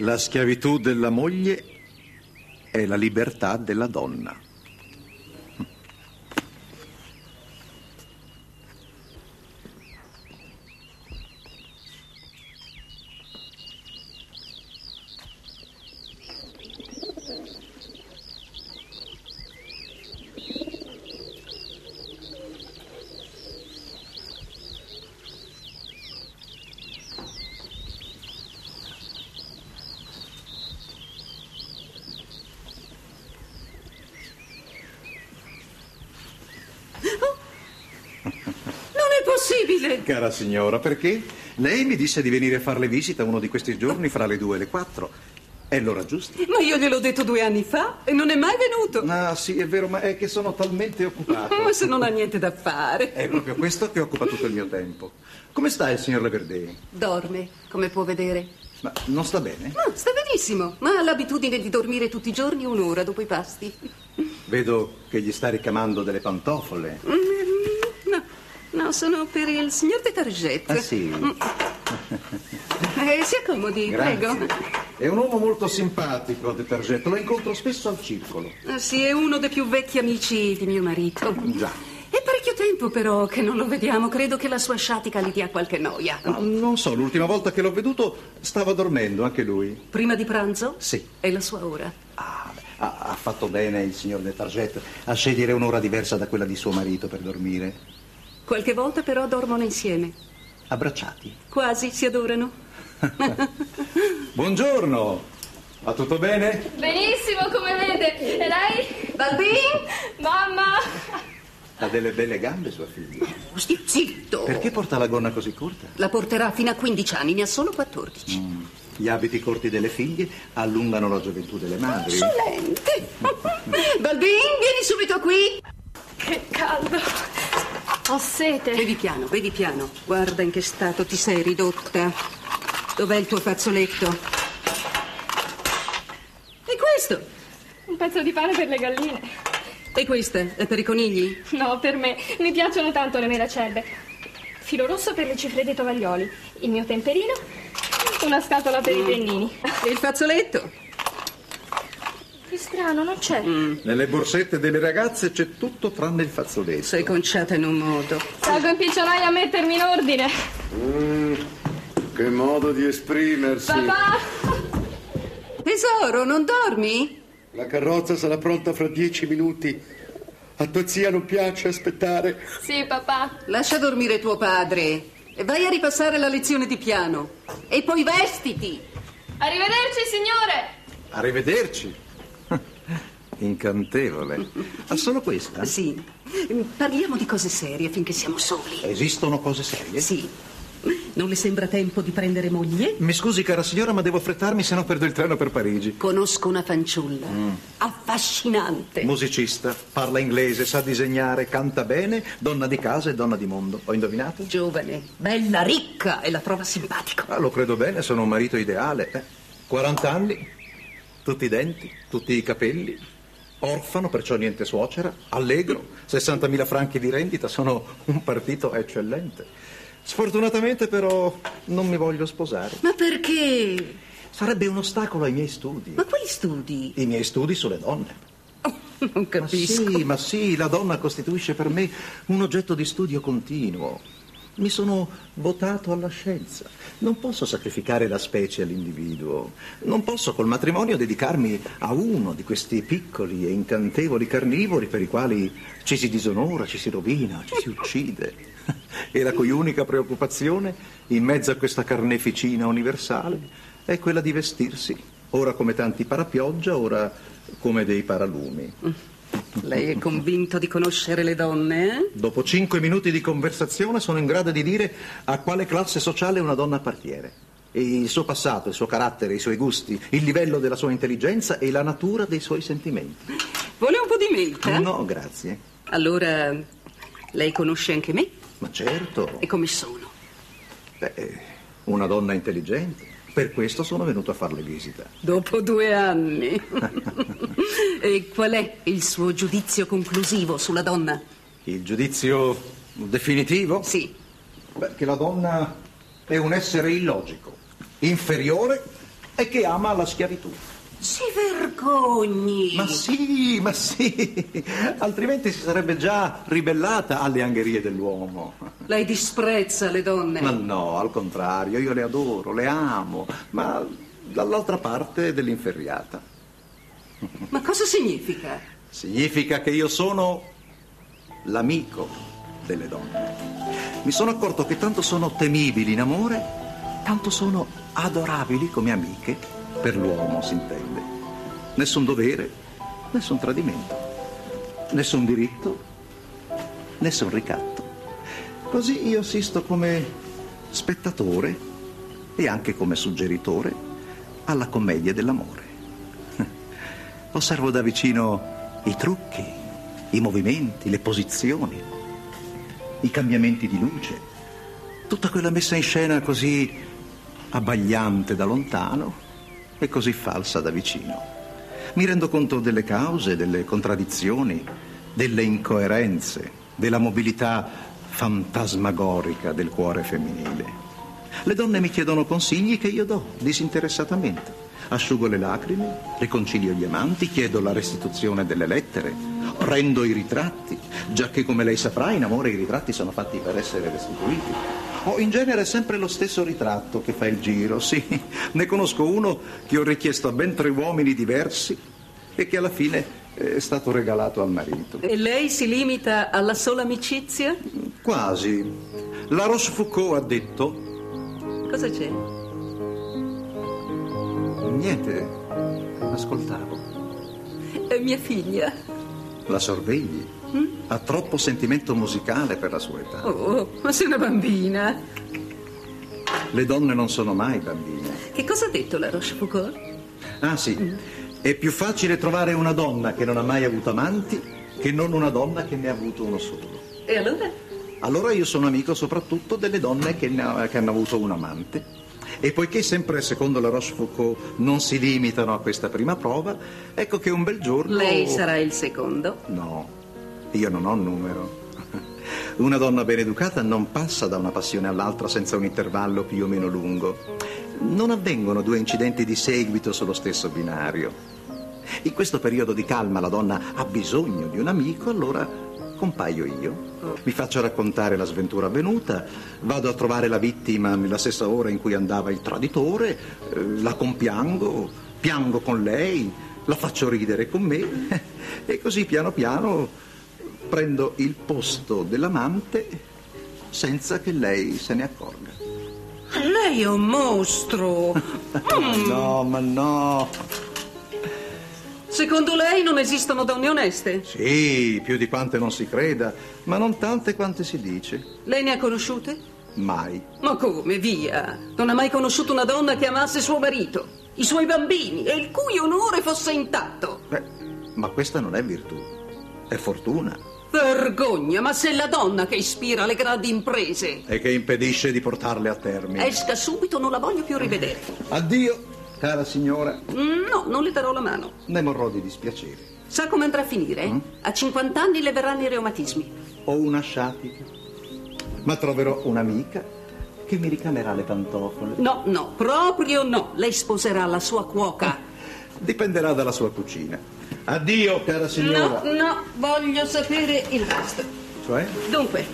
La schiavitù della moglie è la libertà della donna. Cara signora, perché? Lei mi disse di venire a farle visita uno di questi giorni fra le 2 e le 4. È l'ora giusta. Ma io gliel'ho detto 2 anni fa e non è mai venuto. Ah, sì, è vero, ma è che sono talmente occupato. Ma se non ha niente da fare. È proprio questo che occupa tutto il mio tempo. Come sta il signor Leverdey? Dorme, come può vedere. Ma non sta bene? No, sta benissimo, ma ha l'abitudine di dormire tutti i giorni 1 ora dopo i pasti. Vedo che gli sta ricamando delle pantofole. No, sono per il signor de Target. Ah, sì? Si accomodi, Grazie. prego. È un uomo molto simpatico, de Target. Lo incontro spesso al circolo. Sì, è uno dei più vecchi amici di mio marito. Già. È parecchio tempo però che non lo vediamo. Credo che la sua sciatica gli dia qualche noia. No, non so, l'ultima volta che l'ho veduto stava dormendo anche lui. Prima di pranzo? Sì. È la sua ora. Ha fatto bene il signor de Target a scegliere un'ora diversa da quella di suo marito per dormire. Qualche volta però dormono insieme. Abbracciati? Quasi, si adorano. Buongiorno, va tutto bene? Benissimo, come vede. E lei? Balbin? Mamma! Ha delle belle gambe sua figlia. Stia zitto. Perché porta la gonna così corta? La porterà fino a 15 anni, ne ha solo 14. Gli abiti corti delle figlie allungano la gioventù delle madri. Insolente. Balbin, vieni subito qui. Che caldo. Ho sete. Vedi piano. Guarda in che stato ti sei ridotta. Dov'è il tuo fazzoletto? E questo? Un pezzo di pane per le galline. E questa? È per i conigli? No, per me. Mi piacciono tanto le melacelle. Filo rosso per le cifre dei tovaglioli. Il mio temperino. Una scatola per i pennini. E il fazzoletto? Che strano, non c'è. Nelle borsette delle ragazze c'è tutto tranne il fazzoletto. Sei conciata in un modo. Salgo in piccionaia a mettermi in ordine. Che modo di esprimersi. Papà! Tesoro, non dormi? La carrozza sarà pronta fra 10 minuti. A tua zia non piace aspettare. Sì, papà. Lascia dormire tuo padre e vai a ripassare la lezione di piano. E poi vestiti. Arrivederci, signore. Arrivederci. Incantevole. Ha solo questa? Sì. Parliamo di cose serie finché siamo soli. Esistono cose serie? Sì. Non le sembra tempo di prendere moglie? Mi scusi, cara signora, ma devo affrettarmi, se no perdo il treno per Parigi. Conosco una fanciulla affascinante. Musicista, parla inglese, sa disegnare, canta bene, donna di casa e donna di mondo. Ho indovinato? Giovane, bella, ricca e la trova simpatico. Lo credo bene, sono un marito ideale. 40 anni, tutti i denti, tutti i capelli, orfano, perciò niente suocera, allegro, 60.000 franchi di rendita, sono un partito eccellente. Sfortunatamente però non mi voglio sposare. Ma perché? Sarebbe un ostacolo ai miei studi. Ma quali studi? I miei studi sulle donne. Non capisco. Ma sì, la donna costituisce per me un oggetto di studio continuo. Mi sono votato alla scienza. Non posso sacrificare la specie all'individuo. Non posso col matrimonio dedicarmi a uno di questi piccoli e incantevoli carnivori per i quali ci si disonora, ci si rovina, ci si uccide. E la cui unica preoccupazione, in mezzo a questa carneficina universale, è quella di vestirsi, ora come tanti parapioggia, ora come dei paralumi. Lei è convinto di conoscere le donne, eh? Dopo 5 minuti di conversazione sono in grado di dire a quale classe sociale una donna appartiene. E il suo passato, il suo carattere, i suoi gusti, il livello della sua intelligenza e la natura dei suoi sentimenti. Vuole un po' di melta? No, grazie. Allora, lei conosce anche me? Ma certo. E come sono? Una donna intelligente. Per questo sono venuto a farle visita. Dopo 2 anni. E qual è il suo giudizio conclusivo sulla donna? Il giudizio definitivo? Sì. Che la donna è un essere illogico, inferiore e che ama la schiavitù. Si vergogni! Ma sì, altrimenti si sarebbe già ribellata alle angherie dell'uomo. Lei disprezza le donne. Ma no, al contrario, io le adoro, le amo, ma dall'altra parte dell'inferriata. Ma cosa significa? Significa che io sono l'amico delle donne. Mi sono accorto che tanto sono temibili in amore, tanto sono adorabili come amiche per l'uomo, si intende. Nessun dovere, nessun tradimento, nessun diritto, nessun ricatto. Così io assisto come spettatore e anche come suggeritore alla commedia dell'amore. Osservo da vicino i trucchi, i movimenti, le posizioni, i cambiamenti di luce, tutta quella messa in scena così abbagliante da lontano e così falsa da vicino. Mi rendo conto delle cause, delle contraddizioni, delle incoerenze, della mobilità fantasmagorica del cuore femminile. Le donne mi chiedono consigli che io do disinteressatamente. Asciugo le lacrime, riconcilio gli amanti, chiedo la restituzione delle lettere, rendo i ritratti, giacché come lei saprà in amore i ritratti sono fatti per essere restituiti. Ho in genere sempre lo stesso ritratto che fa il giro, sì. Ne conosco uno che ho richiesto a ben 3 uomini diversi e che alla fine è stato regalato al marito. E lei si limita alla sola amicizia? Quasi. La Rochefoucauld ha detto... Cosa c'è? Niente, ascoltavo. È mia figlia. La sorvegli? Ha troppo sentimento musicale per la sua età. Oh, ma sei una bambina. Le donne non sono mai bambine. Che cosa ha detto la Rochefoucauld? Ah sì, è più facile trovare una donna che non ha mai avuto amanti che non una donna che ne ha avuto uno solo. E allora? Allora io sono amico soprattutto delle donne che hanno avuto un amante. E poiché sempre secondo la Rochefoucauld non si limitano a questa prima prova, ecco che un bel giorno... Lei sarà il secondo? No, io non ho numero. Una donna ben educata non passa da una passione all'altra senza un intervallo più o meno lungo. Non avvengono 2 incidenti di seguito sullo stesso binario. In questo periodo di calma la donna ha bisogno di un amico, allora compaio io. Mi faccio raccontare la sventura avvenuta, vado a trovare la vittima nella stessa ora in cui andava il traditore, la compiango, piango con lei, la faccio ridere con me e così piano piano prendo il posto dell'amante senza che lei se ne accorga. Lei è un mostro. No, ma no. Secondo lei non esistono donne oneste? Sì, più di quante non si creda, ma non tante quante si dice. Lei ne ha conosciute? Mai. Ma come, via? Non ha mai conosciuto una donna che amasse suo marito, i suoi bambini e il cui onore fosse intatto? Beh, ma questa non è virtù, è fortuna. Vergogna, ma se è la donna che ispira le grandi imprese. E che impedisce di portarle a termine. Esca subito, non la voglio più rivedere. Addio, cara signora. No, non le darò la mano. Ne morrò di dispiacere. Sa come andrà a finire? A 50 anni le verranno i reumatismi. Ho una sciatica, ma troverò un'amica che mi ricamerà le pantofole. No, proprio no. Lei sposerà la sua cuoca. Dipenderà dalla sua cucina. Addio, cara signora. No, voglio sapere il resto. Cioè? Dunque,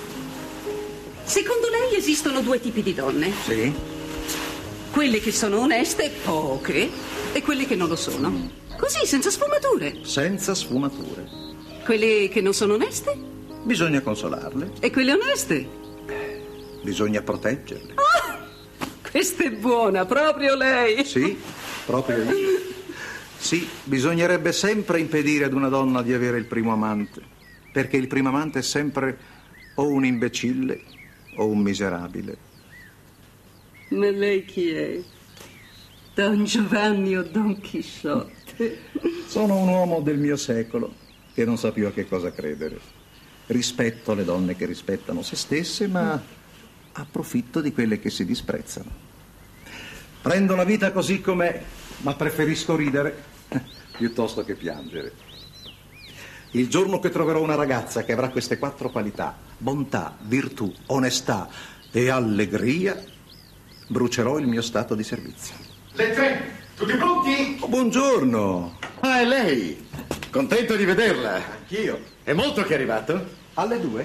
secondo lei esistono 2 tipi di donne? Sì. Quelle che sono oneste, poche, e quelle che non lo sono. Così, senza sfumature. Senza sfumature. Quelle che non sono oneste? Bisogna consolarle. E quelle oneste? Bisogna proteggerle. Questa è buona, proprio lei. Sì, proprio io. Sì, bisognerebbe sempre impedire ad una donna di avere il primo amante, perché il primo amante è sempre o un imbecille o un miserabile. Ma lei chi è? Don Giovanni o Don Chisciotte? Sono un uomo del mio secolo che non sa più a che cosa credere. Rispetto le donne che rispettano se stesse, ma approfitto di quelle che si disprezzano. Prendo la vita così com'è, ma preferisco ridere piuttosto che piangere. Il giorno che troverò una ragazza che avrà queste 4 qualità, bontà, virtù, onestà e allegria, brucerò il mio stato di servizio. Le 3, tutti pronti? Oh, buongiorno. Ah, è lei. Contento di vederla. Anch'io. È molto che è arrivato? Alle 2?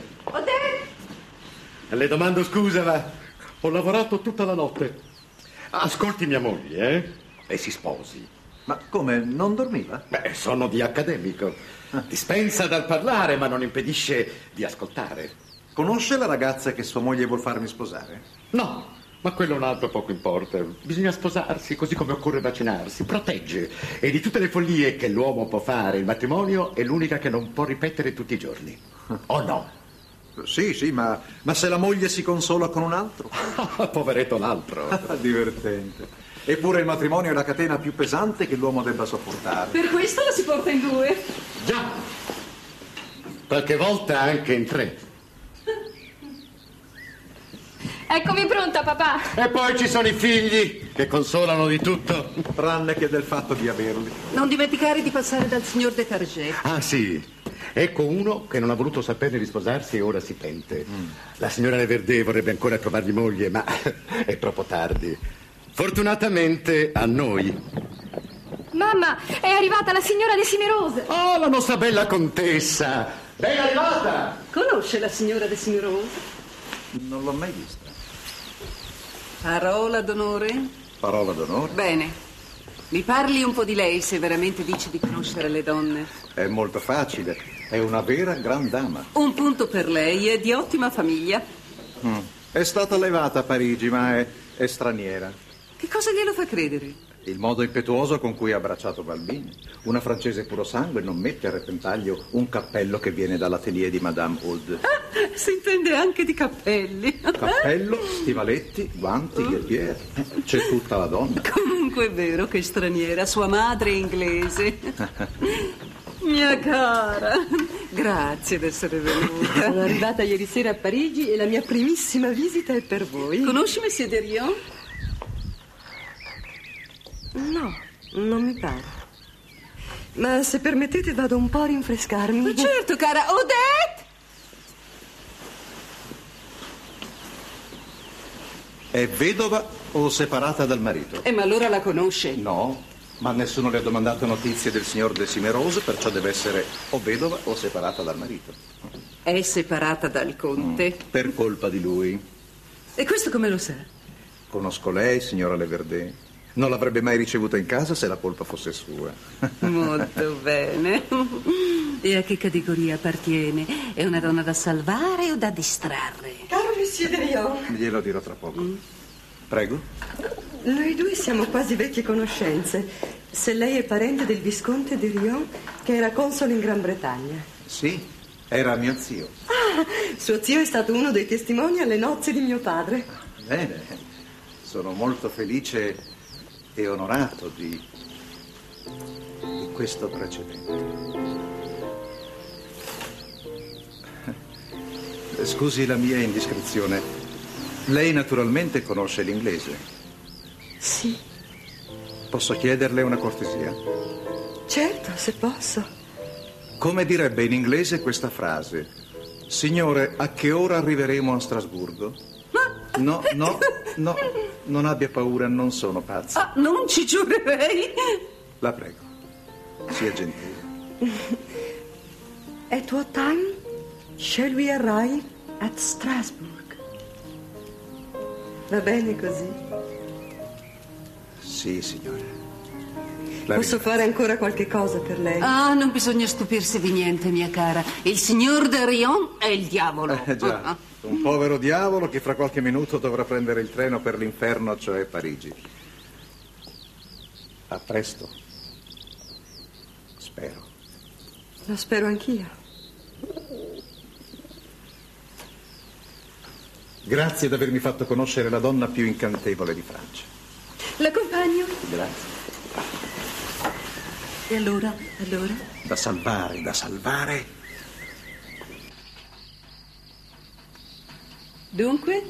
Le domando scusa, ma ho lavorato tutta la notte. Ascolti mia moglie, e si sposi. Ma come, non dormiva? Beh, sono di accademico. Dispensa dal parlare, ma non impedisce di ascoltare. Conosce la ragazza che sua moglie vuol farmi sposare? No, ma quello è un altro poco importa. Bisogna sposarsi, così come occorre vaccinarsi. Protegge. E di tutte le follie che l'uomo può fare, il matrimonio è l'unica che non può ripetere tutti i giorni. O no? Sì, ma se la moglie si consola con un altro? Poveretto l'altro. Divertente. Eppure il matrimonio è la catena più pesante che l'uomo debba sopportare. Per questo la si porta in 2. Già. Qualche volta anche in 3. Eccomi pronta, papà. E poi ci sono i figli che consolano di tutto. Tranne che del fatto di averli. Non dimenticare di passare dal signor De Carget. Ah, sì. Ecco uno che non ha voluto saperne di sposarsi e ora si pente. La signora Leverdé vorrebbe ancora trovargli moglie, ma è troppo tardi. Fortunatamente a noi. Mamma, è arrivata la signora De Simerose. Oh, la nostra bella contessa. Ben arrivata. Conosce la signora De Simerose? Non l'ho mai vista. Parola d'onore? Parola d'onore? Bene. Mi parli un po' di lei se veramente dici di conoscere le donne. È molto facile. È una vera gran dama. Un punto per lei, è di ottima famiglia. È stata allevata a Parigi, ma è straniera. Che cosa glielo fa credere? Il modo impetuoso con cui ha abbracciato Balbini. Una francese puro sangue non mette a repentaglio un cappello che viene dall'atelier di Madame Oud. Si intende anche di cappelli. Cappello, stivaletti, guanti, gherbiere. C'è tutta la donna. Comunque è vero che è straniera, sua madre è inglese. Mia cara, grazie d'essere venuta. Sono arrivata ieri sera a Parigi e la mia primissima visita è per voi. Conosci Monsieur Derion? No, non mi pare. Ma se permettete vado un po' a rinfrescarmi. Ma certo, cara. Odette! È vedova o separata dal marito? Ma allora la conosce? No, ma nessuno le ha domandato notizie del signor De Simerose, perciò deve essere o vedova o separata dal marito. È separata dal conte. Per colpa di lui. E questo come lo sa? Conosco lei, signora Leverdé. Non l'avrebbe mai ricevuta in casa se la colpa fosse sua. Molto bene. E a che categoria appartiene? È una donna da salvare o da distrarre? Caro Monsieur Derion, Glielo dirò tra poco. Prego. noi due siamo quasi vecchie conoscenze. Se lei è parente del visconte Derion, che era console in Gran Bretagna. Sì, era mio zio. Ah, suo zio è stato uno dei testimoni alle nozze di mio padre. Bene, sono molto felice e onorato di questo precedente. Scusi la mia indiscrezione. Lei naturalmente conosce l'inglese. Sì, Posso chiederle una cortesia? certo, se posso. Come direbbe in inglese questa frase? Signore, a che ora arriveremo a Strasburgo? No, non abbia paura, non sono pazzo. Ah, non ci giurerei. La prego, sia gentile. At what time shall we arrive at Strasbourg? Va bene così? Sì, signore. Posso fare ancora qualche cosa per lei? Ah, non bisogna stupirsi di niente, mia cara. Il signor Derion è il diavolo. Già, un povero diavolo che fra qualche minuto dovrà prendere il treno per l'inferno, cioè Parigi. A presto. Spero. Lo spero anch'io. Grazie di avermi fatto conoscere la donna più incantevole di Francia. L'accompagno? Grazie. E allora? Da salvare, da salvare. Dunque?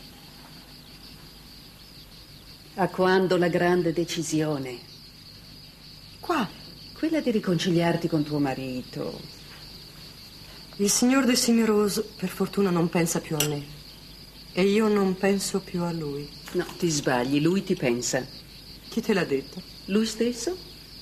A quando la grande decisione? Qua. Quella di riconciliarti con tuo marito. Il signor De Simerose, per fortuna, non pensa più a me. E io non penso più a lui. No, ti sbagli, lui ti pensa. Chi te l'ha detto? Lui stesso?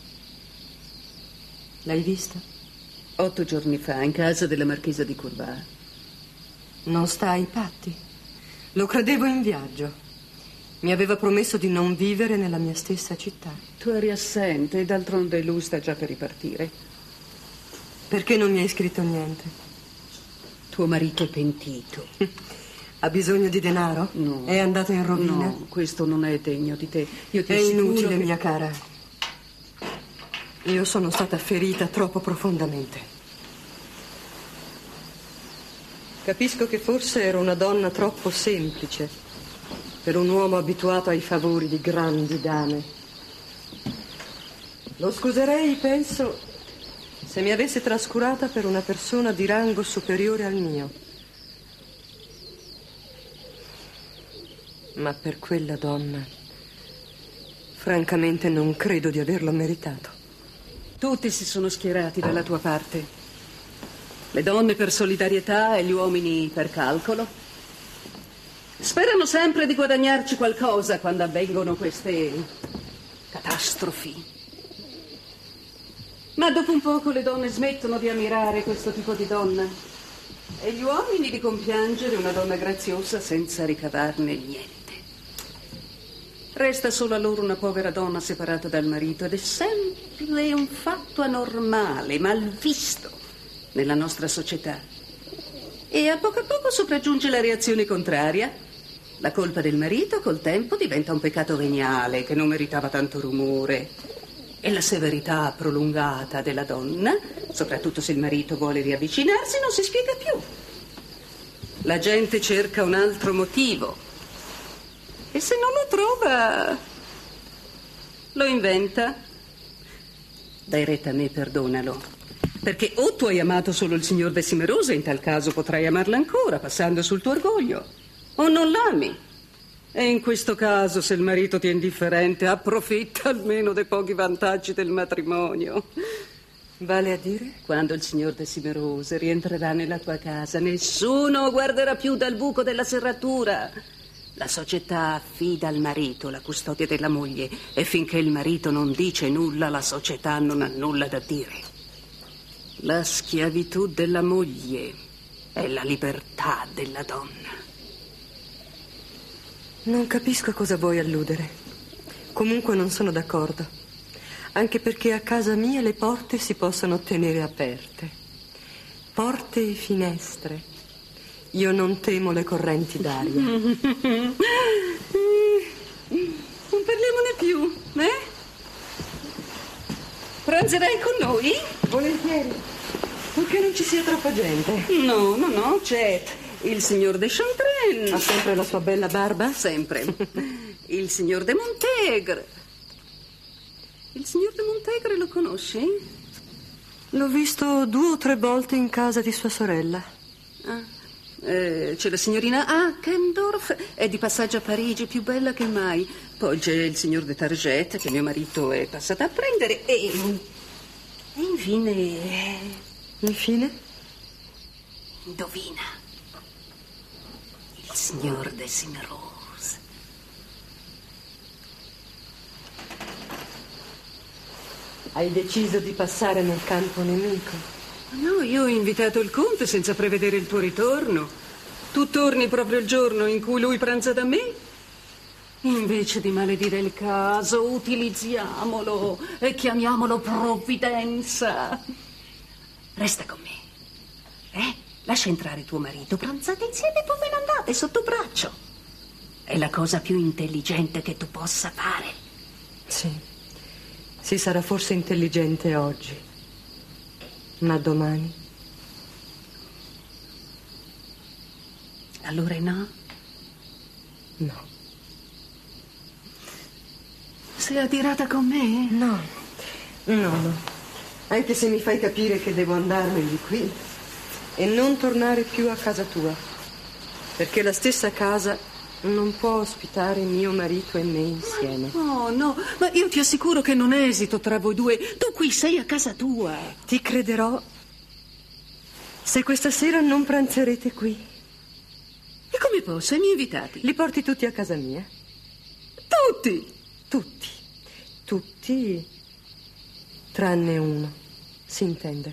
L'hai vista? 8 giorni fa, in casa della marchesa di Courval. Non sta ai patti. Lo credevo in viaggio. Mi aveva promesso di non vivere nella mia stessa città. Tu eri assente e d'altronde lui sta già per ripartire. Perché non mi hai scritto niente? Tuo marito è pentito. Ha bisogno di denaro? No. È andato in rovina? No, questo non è degno di te. Io ti È assicuro inutile, che... mia cara. Io sono stata ferita troppo profondamente. Capisco che forse ero una donna troppo semplice per un uomo abituato ai favori di grandi dame. Lo scuserei, penso, se mi avesse trascurata per una persona di rango superiore al mio. Ma per quella donna, francamente, non credo di averlo meritato. Tutti si sono schierati dalla tua parte. Le donne per solidarietà e gli uomini per calcolo. Sperano sempre di guadagnarci qualcosa quando avvengono queste catastrofi. Ma dopo un poco le donne smettono di ammirare questo tipo di donna e gli uomini di compiangere una donna graziosa senza ricavarne niente. Resta solo a loro una povera donna separata dal marito ed è sempre un fatto anormale, mal visto nella nostra società. E a poco sopraggiunge la reazione contraria. La colpa del marito col tempo diventa un peccato veniale che non meritava tanto rumore. E la severità prolungata della donna, soprattutto se il marito vuole riavvicinarsi, non si spiega più. La gente cerca un altro motivo. E se non lo trova, lo inventa. Dai retta a me, perdonalo. Perché o tu hai amato solo il signor Desimeroso e in tal caso potrai amarla ancora, passando sul tuo orgoglio. O non l'ami. E in questo caso, se il marito ti è indifferente, approfitta almeno dei pochi vantaggi del matrimonio. Vale a dire? Quando il signor Desimeroso rientrerà nella tua casa, nessuno guarderà più dal buco della serratura. La società affida al marito la custodia della moglie e finché il marito non dice nulla, la società non ha nulla da dire. La schiavitù della moglie è la libertà della donna. Non capisco a cosa vuoi alludere. Comunque non sono d'accordo. Anche perché a casa mia le porte si possono tenere aperte. Porte e finestre. Io non temo le correnti d'aria. Non parliamone più, eh? Pranzerai con noi? Volentieri. Purché non ci sia troppa gente. No, c'è il signor de Chantraine. Ha sempre la sua bella barba? Sempre. Il signor de Montegre. Il signor de Montegre lo conosci? L'ho visto 2 o 3 volte in casa di sua sorella. C'è la signorina Kendorf, è di passaggio a Parigi, più bella che mai. Poi c'è il signor de Target, che mio marito è passato a prendere. E infine... Infine? Indovina. Il signor Desimeroso. Hai deciso di passare nel campo nemico? No, io ho invitato il conte senza prevedere il tuo ritorno. Tu torni proprio il giorno in cui lui pranza da me? Invece di maledire il caso, utilizziamolo e chiamiamolo provvidenza. Resta con me. Lascia entrare tuo marito, pranzate insieme e poi ve ne andate sotto braccio. È la cosa più intelligente che tu possa fare. Sì, sarà forse intelligente oggi. Ma domani? Allora no? No. Sei adirata con me? No. Anche se mi fai capire che devo andarmene di qui e non tornare più a casa tua. Perché la stessa casa non può ospitare mio marito e me insieme. No, ma io ti assicuro che non esito tra voi due. Tu qui sei a casa tua. Ti crederò se questa sera non pranzerete qui. E come posso? I miei invitati? Li porti tutti a casa mia? Tutti? Tutti. Tutti, tranne uno, si intende.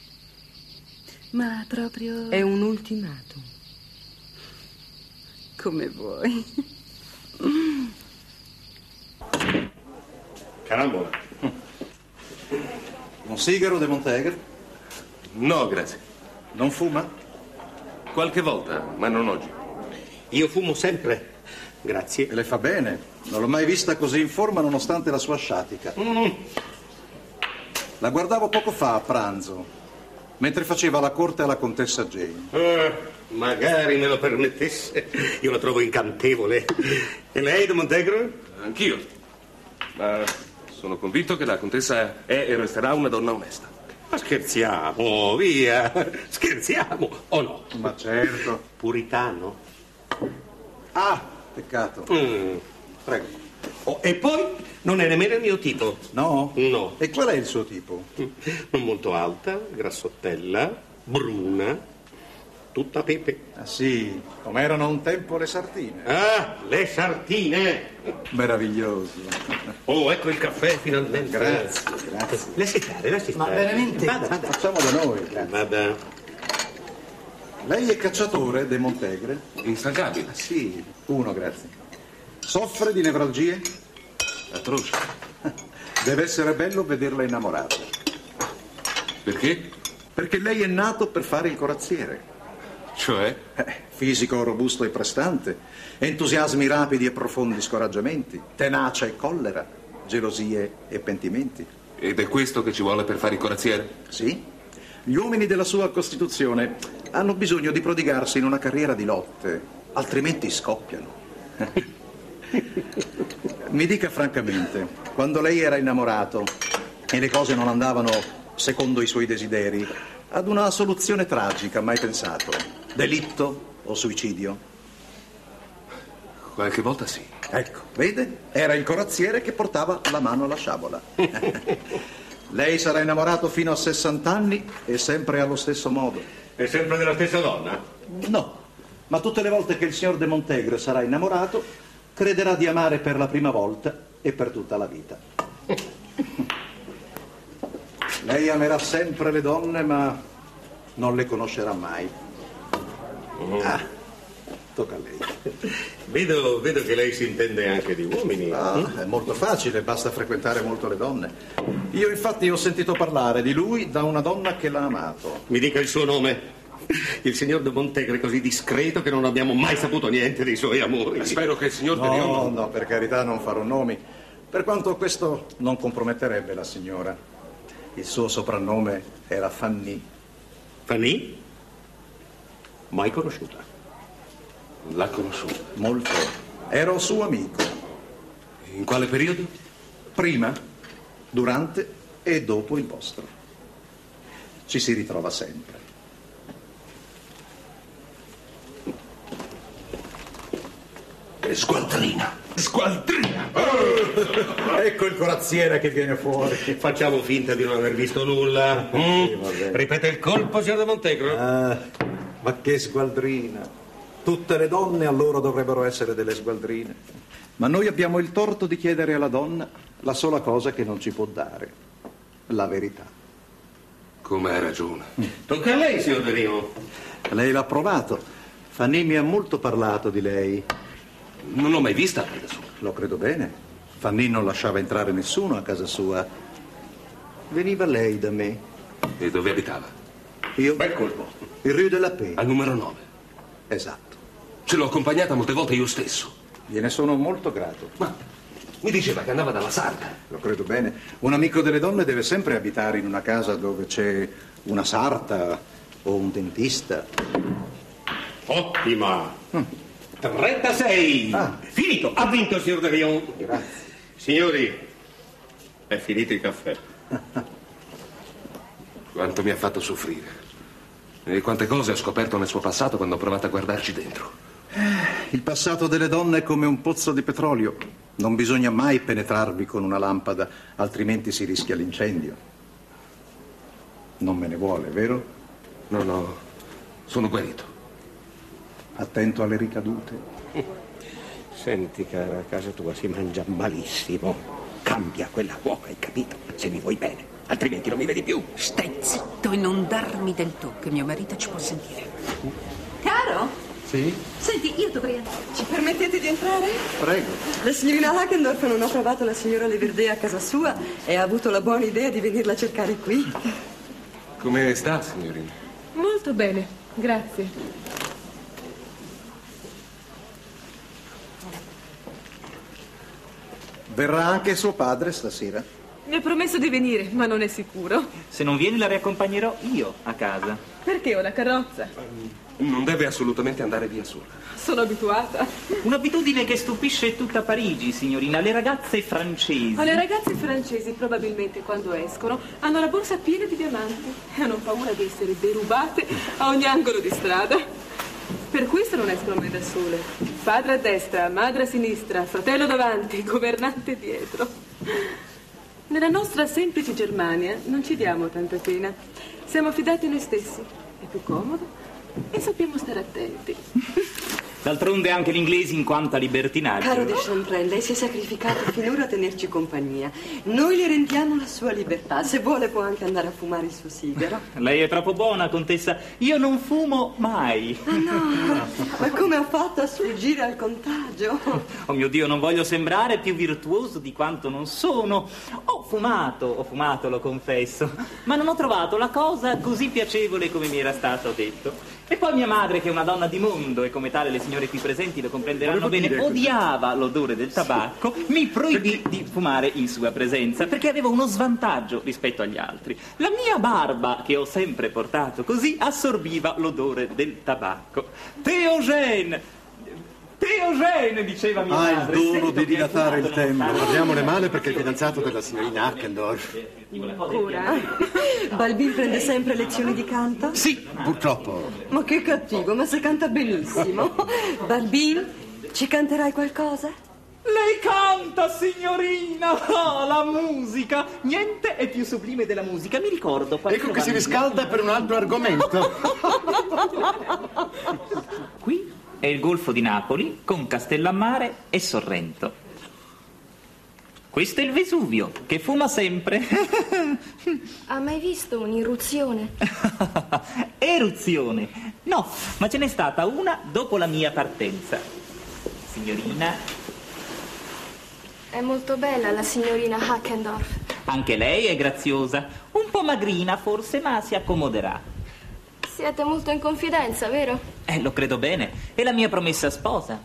Ma proprio... È un ultimatum. Come vuoi. Carambola. Un sigaro de Montaigne? No, grazie. Non fuma? Qualche volta, ma non oggi. Io fumo sempre, grazie. E le fa bene. Non l'ho mai vista così in forma nonostante la sua sciatica. La guardavo poco fa a pranzo, mentre faceva la corte alla contessa Jane. Magari me lo permettesse. Io la trovo incantevole. E lei, de Montaigne? Anch'io. Ma sono convinto che la contessa è e resterà una donna onesta. Ma scherziamo, via. Scherziamo, o no? Ma certo. Puritano? Ah, peccato. Prego. Oh, e poi non è nemmeno il mio tipo. No? No. E qual è il suo tipo? Non molto alta, grassottella, bruna, tutta pepe. Ah sì, come erano un tempo le sardine. Ah, le sartine! Meraviglioso. Oh, ecco il caffè finalmente. Grazie, grazie. Lasci stare, lasci stare. Ma veramente? Vada, vada. Facciamo da noi. Grazie. Vada. Lei è cacciatore de Montaigne? Instancabile. Sì, uno, grazie. Soffre di nevralgie? Atroce. Deve essere bello vederla innamorata. Perché? Perché lei è nato per fare il corazziere. Cioè? Fisico robusto e prestante, entusiasmi rapidi e profondi scoraggiamenti, tenacia e collera, gelosie e pentimenti. Ed è questo che ci vuole per fare il corazziere? Sì, gli uomini della sua costituzione hanno bisogno di prodigarsi in una carriera di lotte, altrimenti scoppiano. Mi dica francamente, quando lei era innamorato e le cose non andavano secondo i suoi desideri, ad una soluzione tragica mai pensato? Delitto o suicidio? Qualche volta sì. Ecco, vede? Era il corazziere che portava la mano alla sciabola. Lei sarà innamorato fino a 60 anni e sempre allo stesso modo. È sempre della stessa donna? No, ma tutte le volte che il signor de Montaigne sarà innamorato, crederà di amare per la prima volta e per tutta la vita. Lei amerà sempre le donne, ma non le conoscerà mai. Ah, tocca a lei. Vedo che lei si intende anche di uomini. Ah, è molto facile, basta frequentare molto le donne. Io infatti ho sentito parlare di lui da una donna che l'ha amato. Mi dica il suo nome. Il signor de Montaigne è così discreto che non abbiamo mai saputo niente dei suoi amori. Spero che il signor De Leon... No, per carità, non farò nomi. Per quanto questo non comprometterebbe la signora. Il suo soprannome era Fanny. Fanny? Mai conosciuta. L'ha conosciuta. Molto. Ero suo amico. In quale periodo? Prima, durante e dopo il vostro. Ci si ritrova sempre. Sgualdrina. Sgualdrina! Ecco il corazziere che viene fuori. Facciamo finta di non aver visto nulla. Sì, va bene. Ripete il colpo, signor de Montaigne. Ah, ma che sgualdrina. Tutte le donne a loro dovrebbero essere delle sgualdrine. Ma noi abbiamo il torto di chiedere alla donna la sola cosa che non ci può dare, la verità. Come hai ragione. Tocca a lei, signor de Leon. Lei l'ha provato. Fanny mi ha molto parlato di lei. Non l'ho mai vista a casa sua. Lo credo bene. Fanny non lasciava entrare nessuno a casa sua. Veniva lei da me. E dove abitava? Io? Bel colpo. Il Rue de la Paix. Al numero 9. Esatto. Ce l'ho accompagnata molte volte io stesso. Gliene sono molto grato. Ma mi diceva che andava dalla sarta. Lo credo bene. Un amico delle donne deve sempre abitare in una casa dove c'è una sarta o un dentista. Ottima. 36. Ah. Finito. Ha vinto il signor de Leon. Grazie. Signori, è finito il caffè. Quanto mi ha fatto soffrire. E quante cose ho scoperto nel suo passato quando ho provato a guardarci dentro. Il passato delle donne è come un pozzo di petrolio. Non bisogna mai penetrarvi con una lampada, altrimenti si rischia l'incendio. Non me ne vuole, vero? No, sono guarito. Attento alle ricadute. Senti, cara, a casa tua si mangia malissimo. cambia quella cuoca, hai capito? Se mi vuoi bene, altrimenti non mi vedi più. Stai zitto e non darmi del tu, che mio marito ci può sentire. Caro? Sì? Senti, io dovrei andare. Ci permettete di entrare? Prego. La signorina Hackendorf non ha trovato la signora Liverdea a casa sua e ha avuto la buona idea di venirla a cercare qui. Come sta, signorina? Molto bene, grazie. Verrà anche suo padre stasera? Mi ha promesso di venire, ma non è sicuro. Se non vieni la riaccompagnerò io a casa. Perché ho la carrozza? Non deve assolutamente andare via sola. Sono abituata. Un'abitudine che stupisce tutta Parigi, signorina. Le ragazze francesi. Ma le ragazze francesi probabilmente quando escono hanno la borsa piena di diamanti e hanno paura di essere derubate a ogni angolo di strada. Per questo non escono mai da sole. Padre a destra, madre a sinistra, fratello davanti, governante dietro. Nella nostra semplice Germania non ci diamo tanta pena. Siamo affidati a noi stessi. È più comodo e sappiamo stare attenti. D'altronde anche gli inglesi in quanto a libertinaggio. Caro de Champlain, lei si è sacrificato finora a tenerci compagnia. Noi le rendiamo la sua libertà. Se vuole può anche andare a fumare il suo sigaro. Lei è troppo buona, contessa. Io non fumo mai. Ah no, ma come ha fatto a sfuggire al contagio? Oh mio Dio, non voglio sembrare più virtuoso di quanto non sono. Ho fumato, lo confesso, ma non ho trovato la cosa così piacevole come mi era stato detto. E poi mia madre, che è una donna di mondo e come tale le signore qui presenti lo comprenderanno bene, odiava l'odore del tabacco, mi proibì di fumare in sua presenza perché avevo uno svantaggio rispetto agli altri. La mia barba, che ho sempre portato così, assorbiva l'odore del tabacco. Teogene, diceva mia madre. Il dono di dilatare il tempo. Parliamone male perché il fidanzato della signorina Hackendorf. Ancora? Balbin prende sempre lezioni di canto? Sì, purtroppo. Ma che cattivo, ma se canta benissimo. Balbin, ci canterai qualcosa? Lei canta, signorina! Oh, la musica! Niente è più sublime della musica, mi ricordo. Ecco che si riscalda per un altro argomento. Qui è il Golfo di Napoli con Castellammare e Sorrento. Questo è il Vesuvio, che fuma sempre. Ha mai visto un'irruzione? Eruzione? No, ma ce n'è stata una dopo la mia partenza. Signorina? È molto bella la signorina Hackendorf. Anche lei è graziosa. Un po' magrina forse, ma si accomoderà. Siete molto in confidenza, vero? Lo credo bene. È la mia promessa sposa.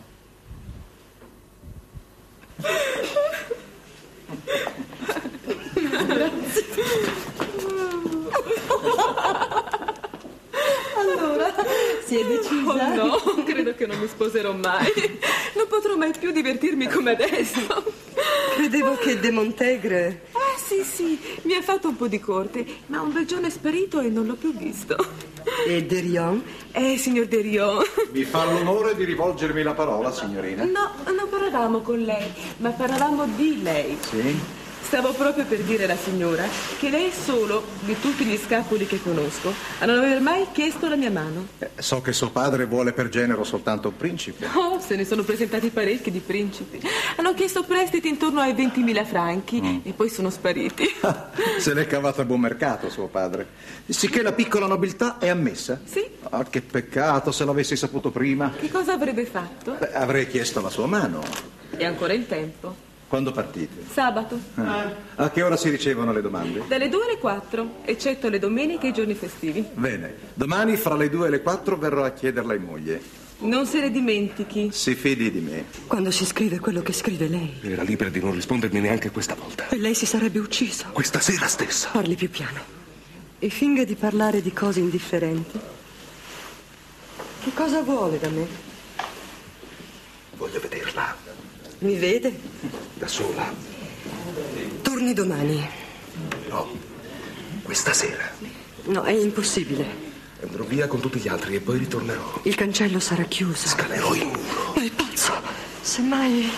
Allora, si è decisa? Oh no, credo che non mi sposerò mai. Non potrò mai più divertirmi come adesso. Credevo che De Montegre... Ah, sì, mi ha fatto un po' di corte, ma un bel giorno è sparito e non l'ho più visto. E Derion? Signor Derion. Mi fa l'onore di rivolgermi la parola, signorina. No, non parlavamo con lei, ma parlavamo di lei. Sì? Stavo proprio per dire alla signora che lei è solo, di tutti gli scapoli che conosco, a non aver mai chiesto la mia mano. So che suo padre vuole per genero soltanto un principe. Oh, se ne sono presentati parecchi di principi. Hanno chiesto prestiti intorno ai 20.000 franchi e poi sono spariti. Se l'è cavata a buon mercato suo padre. Sicché la piccola nobiltà è ammessa? Sì. Ah, che peccato, se l'avessi saputo prima. Che cosa avrebbe fatto? Avrei chiesto la sua mano. È ancora in tempo. Quando partite? Sabato. A che ora si ricevono le domande? Dalle 2 alle 4, eccetto le domeniche e i giorni festivi. Bene, domani fra le 2 e le 4 verrò a chiederla in moglie. Non se ne dimentichi. Si fidi di me. Quando si scrive quello che scrive lei. Era libera di non rispondermi neanche questa volta. E lei si sarebbe ucciso. Questa sera stessa. Parli più piano. E finga di parlare di cose indifferenti. Che cosa vuole da me? Voglio vederla. Mi vede? Da sola. Torni domani. No, questa sera. No, è impossibile. Andrò via con tutti gli altri e poi ritornerò. Il cancello sarà chiuso. Scalerò il muro. Ma è pazzo. Semmai...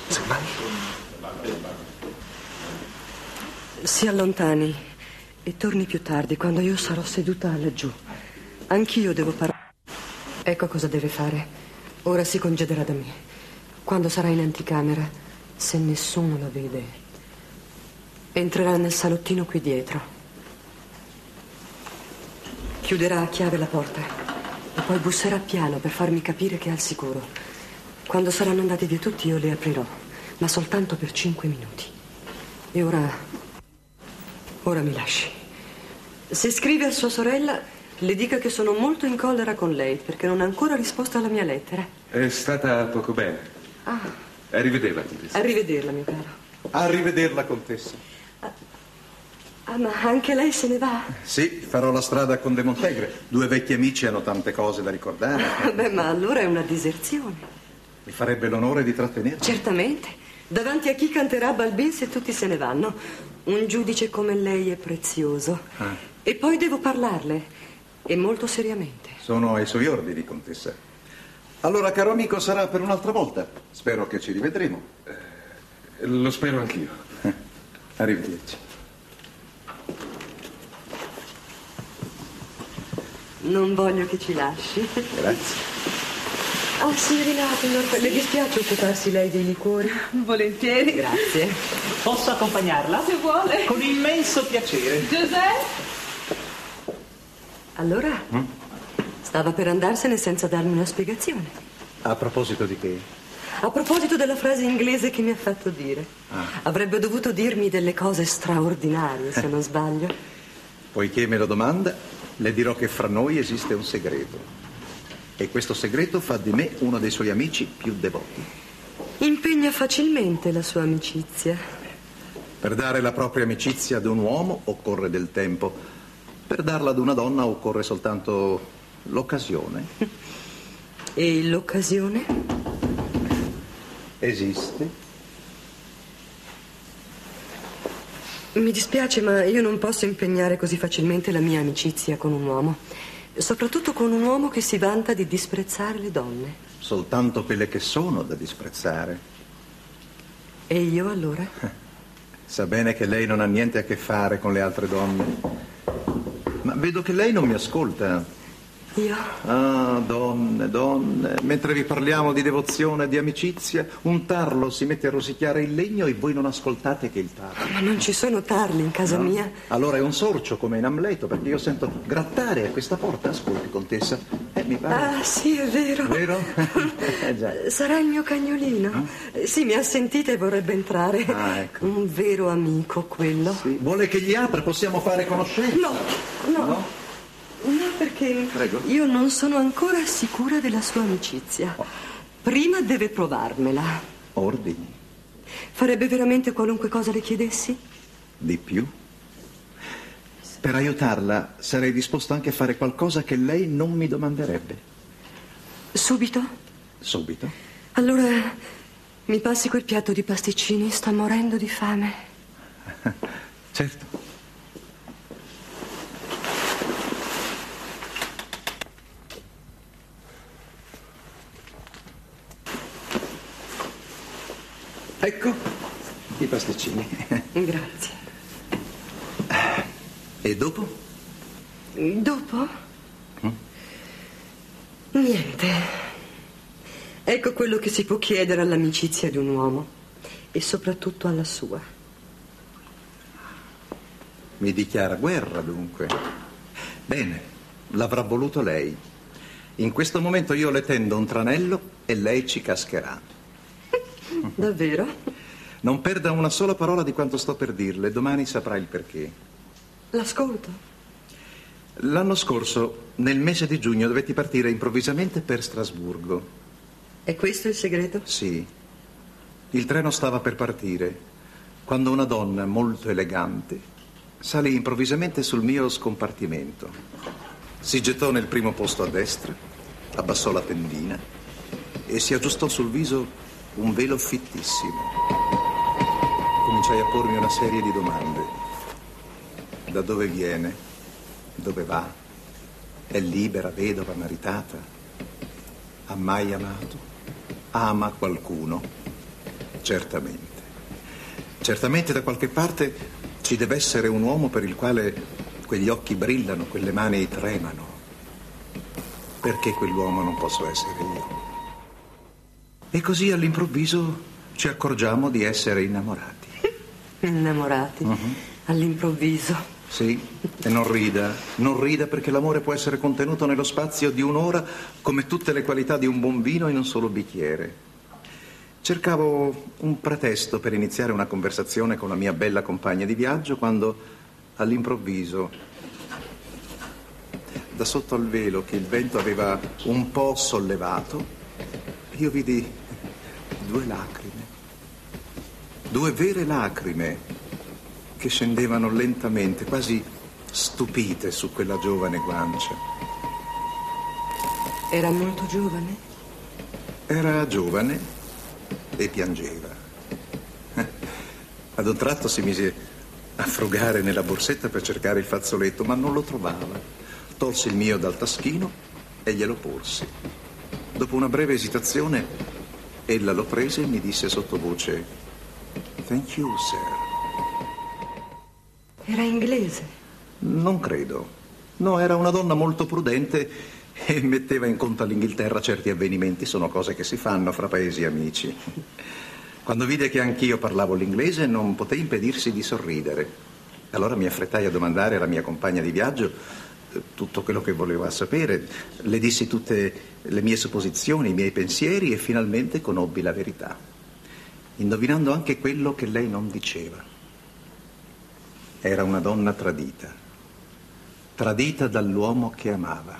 Si allontani e torni più tardi, quando io sarò seduta laggiù. Anch'io devo parlare. Ecco cosa deve fare. Ora si congederà da me. Quando sarà in anticamera, se nessuno la vede, Entrerà nel salottino qui dietro. Chiuderà a chiave la porta e poi busserà piano per farmi capire che è al sicuro. Quando saranno andati via tutti io le aprirò, ma soltanto per 5 minuti. E ora mi lasci. Se scrive a sua sorella, le dica che sono molto in collera con lei perché non ha ancora risposto alla mia lettera. È stata poco bene. Ah. Arrivederla, contessa. Arrivederla, mio caro. Arrivederla, contessa. Ah, ma anche lei se ne va? Sì, farò la strada con De Montegre. 2 vecchi amici hanno tante cose da ricordare. Beh, ma allora è una diserzione. Mi farebbe l'onore di trattenerla. Certamente. Davanti a chi canterà Balbin se tutti se ne vanno? Un giudice come lei è prezioso. E poi devo parlarle, e molto seriamente. Sono ai suoi ordini, contessa. Allora, caro amico, sarà per un'altra volta. Spero che ci rivedremo. Lo spero anch'io. Arrivederci. Non voglio che ci lasci. Grazie. Ah, signorina Attenor, le dispiace occuparsi lei dei liquori? Volentieri. Grazie. Posso accompagnarla? Se vuole. Con immenso piacere. Giuseppe? Allora, stava per andarsene senza darmi una spiegazione. A proposito di che? A proposito della frase inglese che mi ha fatto dire. Avrebbe dovuto dirmi delle cose straordinarie, se non sbaglio. Poiché me lo domanda, le dirò che fra noi esiste un segreto. E questo segreto fa di me uno dei suoi amici più devoti. Impegna facilmente la sua amicizia. Per dare la propria amicizia ad un uomo occorre del tempo. Per darla ad una donna occorre soltanto l'occasione. E l'occasione? Esiste. Mi dispiace, ma io non posso impegnare così facilmente la mia amicizia con un uomo. Soprattutto con un uomo che si vanta di disprezzare le donne. Soltanto quelle che sono da disprezzare. E io allora? Sa bene che lei non ha niente a che fare con le altre donne. Ma vedo che lei non mi ascolta. Io? Ah, donne, donne. Mentre vi parliamo di devozione e di amicizia, un tarlo si mette a rosicchiare il legno e voi non ascoltate che il tarlo. Ma non ci sono tarli in casa mia. Allora è un sorcio come in Amleto, perché io sento grattare a questa porta. Ascolti, contessa. Mi pare. Ah, sì, è vero. Vero? Già. Sarà il mio cagnolino. Sì, mi ha sentita e vorrebbe entrare. Ah, ecco. Un vero amico, quello. Sì. Vuole che gli apra? Possiamo fare conoscenza? No, perché Prego. Io non sono ancora sicura della sua amicizia. Prima deve provarmela. Ordini. Farebbe veramente qualunque cosa le chiedessi? Di più? Per aiutarla sarei disposto anche a fare qualcosa che lei non mi domanderebbe. Subito? Subito? Allora mi passi quel piatto di pasticcini, sto morendo di fame. Certo. Ecco i pasticcini. Grazie. E dopo? Dopo? Niente. Ecco quello che si può chiedere all'amicizia di un uomo e soprattutto alla sua. Mi dichiara guerra, dunque. Bene, l'avrà voluto lei. In questo momento io le tendo un tranello e lei ci cascherà. Davvero? Non perda una sola parola di quanto sto per dirle, domani saprà il perché. L'ascolto. L'anno scorso, nel mese di giugno, dovetti partire improvvisamente per Strasburgo. È questo il segreto? Sì. Il treno stava per partire, quando una donna molto elegante salì improvvisamente sul mio scompartimento. Si gettò nel primo posto a destra, abbassò la tendina e si aggiustò sul viso un velo fittissimo. Cominciai a pormi una serie di domande. Da dove viene? Dove va? È libera, vedova, maritata? Ha mai amato? Ama qualcuno? Certamente. Certamente da qualche parte ci deve essere un uomo per il quale quegli occhi brillano, quelle mani tremano. Perché quell'uomo non posso essere io? E così all'improvviso ci accorgiamo di essere innamorati. Innamorati, all'improvviso. Sì, e non rida perché l'amore può essere contenuto nello spazio di un'ora come tutte le qualità di un buon vino in un solo bicchiere. Cercavo un pretesto per iniziare una conversazione con la mia bella compagna di viaggio quando all'improvviso, da sotto al velo che il vento aveva un po' sollevato, io vidi 2 lacrime, 2 vere lacrime che scendevano lentamente, quasi stupite su quella giovane guancia. Era molto giovane? Era giovane e piangeva. Ad un tratto si mise a frugare nella borsetta per cercare il fazzoletto, ma non lo trovava. Tolse il mio dal taschino e glielo porsi. Dopo una breve esitazione, ella lo prese e mi disse sottovoce: "Thank you, sir." Era inglese? Non credo. No, era una donna molto prudente e metteva in conto all'Inghilterra certi avvenimenti. Sono cose che si fanno fra paesi amici. Quando vide che anch'io parlavo l'inglese non poté impedirsi di sorridere. Allora mi affrettai a domandare alla mia compagna di viaggio tutto quello che voleva sapere. Le dissi tutte le mie supposizioni, i miei pensieri e finalmente conobbi la verità, indovinando anche quello che lei non diceva. Era una donna tradita dall'uomo che amava.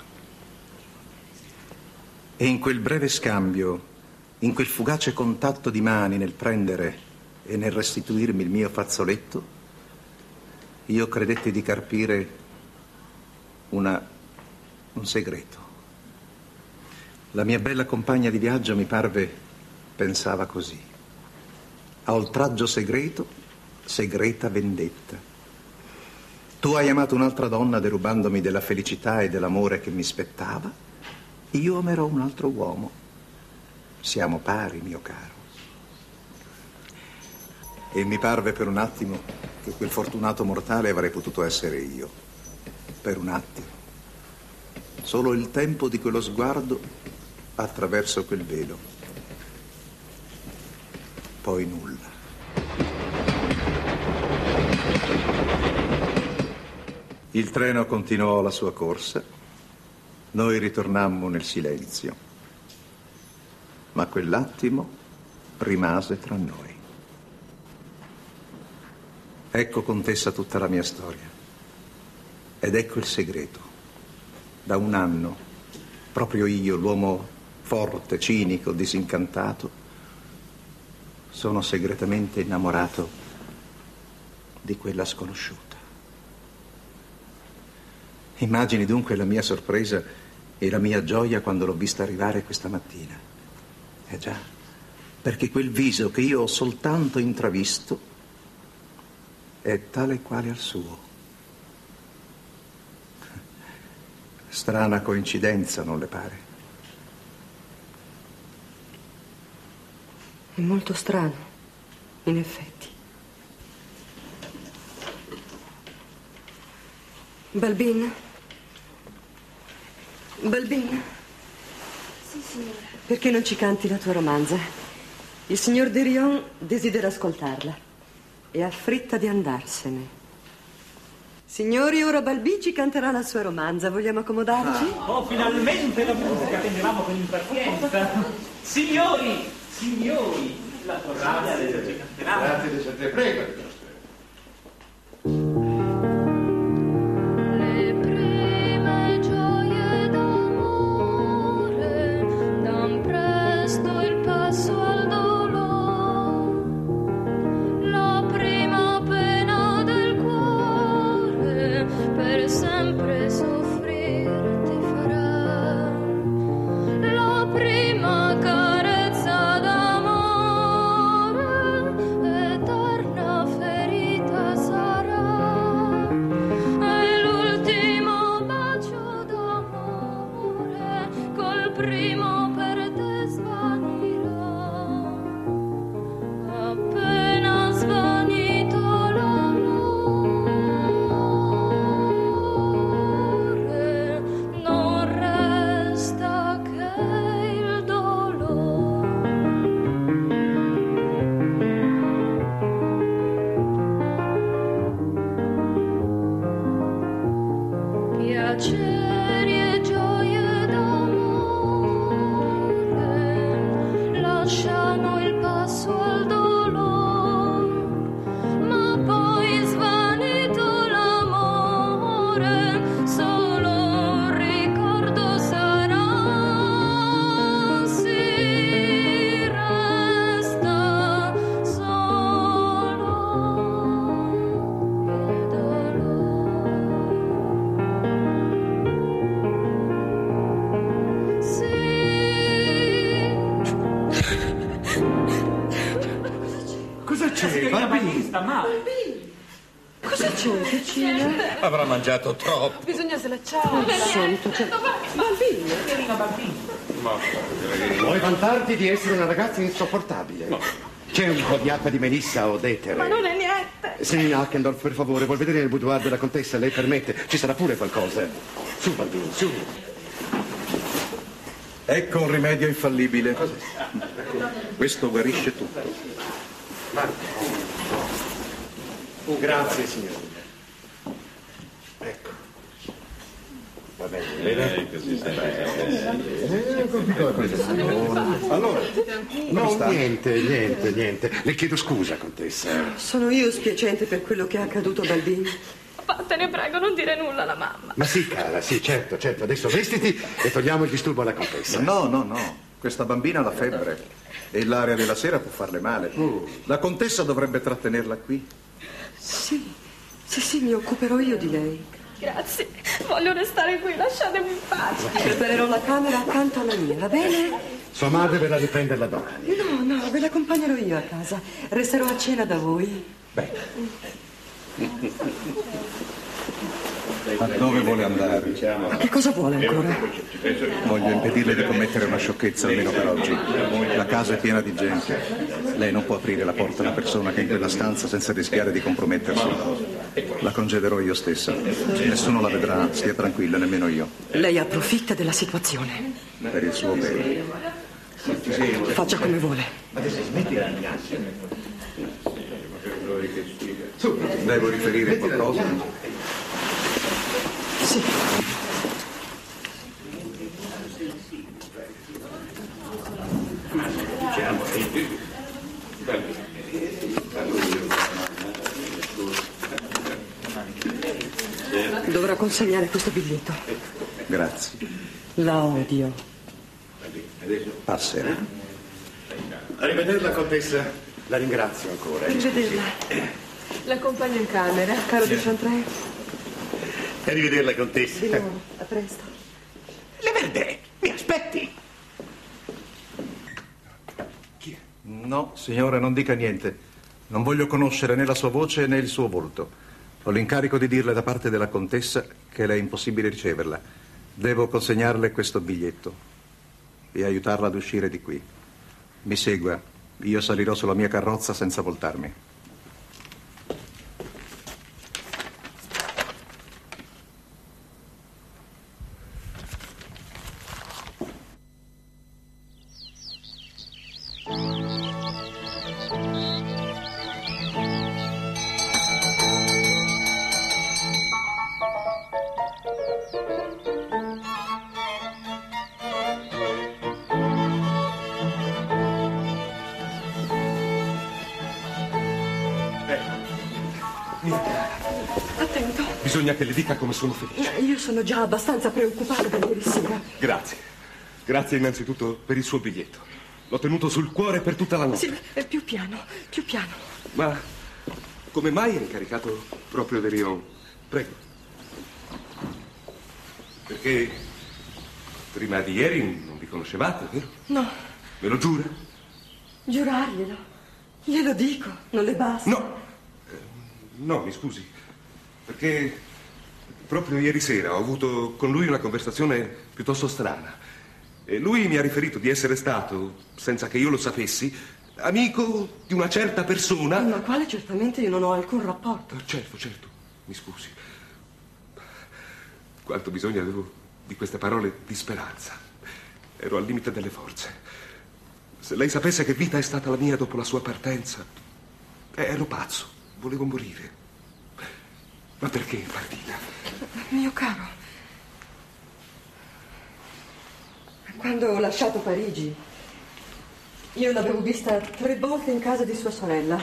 E in quel breve scambio, in quel fugace contatto di mani nel prendere e nel restituirmi il mio fazzoletto, io credetti di carpire un segreto. La mia bella compagna di viaggio, mi parve, pensava così: a oltraggio segreto, segreta vendetta. Tu hai amato un'altra donna derubandomi della felicità e dell'amore che mi spettava. Io amerò un altro uomo. Siamo pari, mio caro. E mi parve per un attimo che quel fortunato mortale avrei potuto essere io. Per un attimo. Solo il tempo di quello sguardo attraverso quel velo. Poi nulla. Il treno continuò la sua corsa, noi ritornammo nel silenzio, ma quell'attimo rimase tra noi. Ecco, contessa, tutta la mia storia. Ed ecco il segreto. Da 1 anno, proprio io, l'uomo forte, cinico, disincantato, sono segretamente innamorato di quella sconosciuta. Immagini dunque la mia sorpresa e la mia gioia quando l'ho vista arrivare questa mattina. Già, perché quel viso che io ho soltanto intravisto è tale quale al suo. Strana coincidenza, non le pare? È molto strano, in effetti. Balbin? Balbin? Sì, signora. Perché non ci canti la tua romanza? Il signor De Rion desidera ascoltarla e ha fretta di andarsene. Signori, ora Balbin ci canterà la sua romanza. Vogliamo accomodarci? Oh, finalmente la musica che andavamo con impazienza. Signori, la tua romanza ci canterà. Grazie, prego. la signorina Battista, ma... Cosa c'è, piccina? Avrà mangiato troppo. Bisogna slacciare. Santo, Bambini. Signorina Battista. Vuoi vantarti di essere una ragazza insopportabile? No. C'è un po' di acqua di melissa o d'etere. Ma non è niente. Signorina Hackendorf, per favore, vuol vedere il boudoir della contessa? Lei permette? Ci sarà pure qualcosa. Su, bambino, su. Ecco un rimedio infallibile. Questo guarisce tutto. Grazie, signorina. Ecco. Va bene. Allora, no, niente. Le chiedo scusa, contessa. Sono io spiacente per quello che è accaduto a Balbini. Papà, te ne prego, non dire nulla alla mamma. Ma sì, cara, sì, certo. Adesso vestiti e togliamo il disturbo alla contessa. No. Questa bambina ha la febbre e l'aria della sera può farle male. La contessa dovrebbe trattenerla qui. Sì, mi occuperò io di lei. Grazie, voglio restare qui, lasciatemi in pace. Preparerò la camera accanto alla mia, va bene? Sua madre verrà a riprenderla domani. No, ve l'accompagnerò io a casa. Resterò a cena da voi. Bene. Ma dove vuole andare? Ma che cosa vuole ancora? Voglio impedirle di commettere una sciocchezza almeno per oggi. La casa è piena di gente. Lei non può aprire la porta a una persona che è in quella stanza senza rischiare di compromettersi. La congederò io stessa. Nessuno la vedrà, stia tranquilla, nemmeno io. Lei approfitta della situazione. Per il suo bene. Faccia come vuole. Devo riferire qualcosa? Sì. Dovrà consegnare questo biglietto. Grazie. La odio. Passera. Arrivederla, contessa. La ringrazio ancora. Arrivederla. L'accompagno in camera, caro De Chantrey. Arrivederla, contessa. Di nuovo, a presto. Le Verdè, mi aspetti? No, signora, non dica niente. Non voglio conoscere né la sua voce né il suo volto. Ho l'incarico di dirle da parte della contessa che le è impossibile riceverla. Devo consegnarle questo biglietto e aiutarla ad uscire di qui. Mi segua. Io salirò sulla mia carrozza senza voltarmi. Attento. Bisogna che le dica come sono felice. Io sono già abbastanza preoccupata da ieri sera. Grazie. Grazie innanzitutto per il suo biglietto. L'ho tenuto sul cuore per tutta la notte. Sì, più piano. Ma come mai è incaricato proprio De Rion? Prego. Perché prima di ieri non vi conoscevate, vero? No. Me lo giura? Giurarglielo. Glielo dico, non le basta. No, mi scusi. Perché proprio ieri sera ho avuto con lui una conversazione piuttosto strana. E lui mi ha riferito di essere stato, senza che io lo sapessi, amico di una certa persona. Con la quale certamente io non ho alcun rapporto. Certo, mi scusi. Quanto bisogno avevo di queste parole di speranza. Ero al limite delle forze. Se lei sapesse che vita è stata la mia dopo la sua partenza, ero pazzo, volevo morire. Ma perché è partita? Mio caro, quando ho lasciato Parigi, io l'avevo vista 3 volte in casa di sua sorella.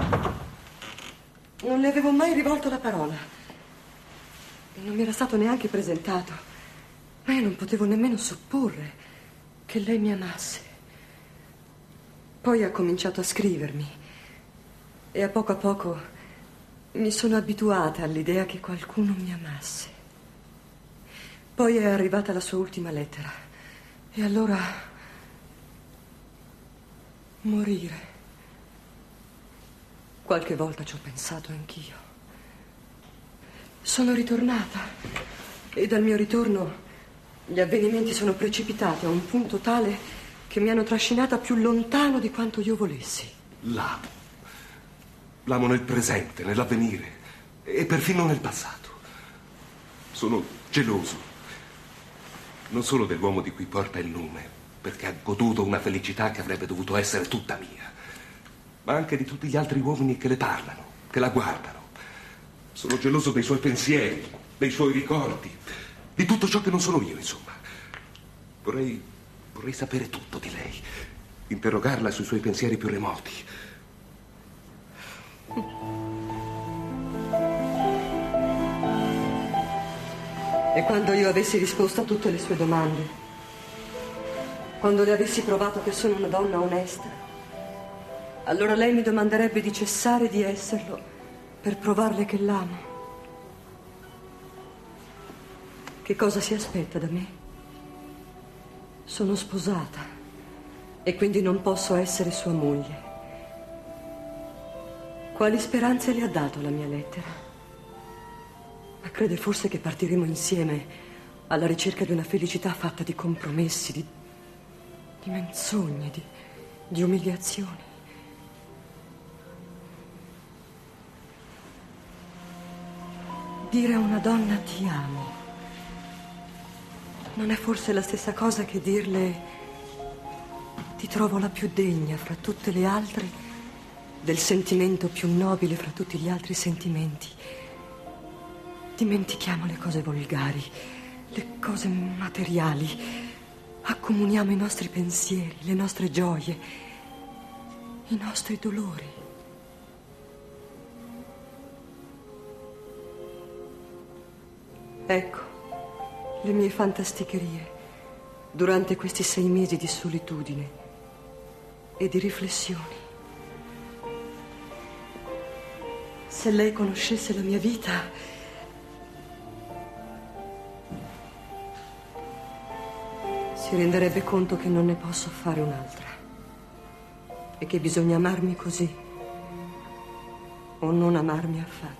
Non le avevo mai rivolto la parola. Non mi era stato neanche presentato. Ma io non potevo nemmeno supporre che lei mi amasse. Poi ha cominciato a scrivermi e a poco mi sono abituata all'idea che qualcuno mi amasse. Poi è arrivata la sua ultima lettera e allora morire. Qualche volta ci ho pensato anch'io. Sono ritornata e dal mio ritorno gli avvenimenti sono precipitati a un punto tale che mi hanno trascinata più lontano di quanto io volessi. L'amo. L'amo nel presente, nell'avvenire e perfino nel passato. Sono geloso. Non solo dell'uomo di cui porta il nome, perché ha goduto una felicità che avrebbe dovuto essere tutta mia, ma anche di tutti gli altri uomini che le parlano, che la guardano. Sono geloso dei suoi pensieri, dei suoi ricordi, di tutto ciò che non sono io, insomma. Vorrei sapere tutto di lei, interrogarla sui suoi pensieri più remoti. E quando io avessi risposto a tutte le sue domande, quando le avessi provato che sono una donna onesta, allora lei mi domanderebbe di cessare di esserlo per provarle che l'amo. Che cosa si aspetta da me? Sono sposata e quindi non posso essere sua moglie. Quali speranze le ha dato la mia lettera? Ma crede forse che partiremo insieme alla ricerca di una felicità fatta di compromessi, di menzogne, di umiliazioni? Dire a una donna ti amo non è forse la stessa cosa che dirle ti trovo la più degna fra tutte le altre, del sentimento più nobile fra tutti gli altri sentimenti. Dimentichiamo le cose volgari, le cose materiali, accomuniamo i nostri pensieri, le nostre gioie, i nostri dolori. Ecco le mie fantasticherie durante questi 6 mesi di solitudine e di riflessioni. Se lei conoscesse la mia vita, si renderebbe conto che non ne posso fare un'altra e che bisogna amarmi così o non amarmi affatto.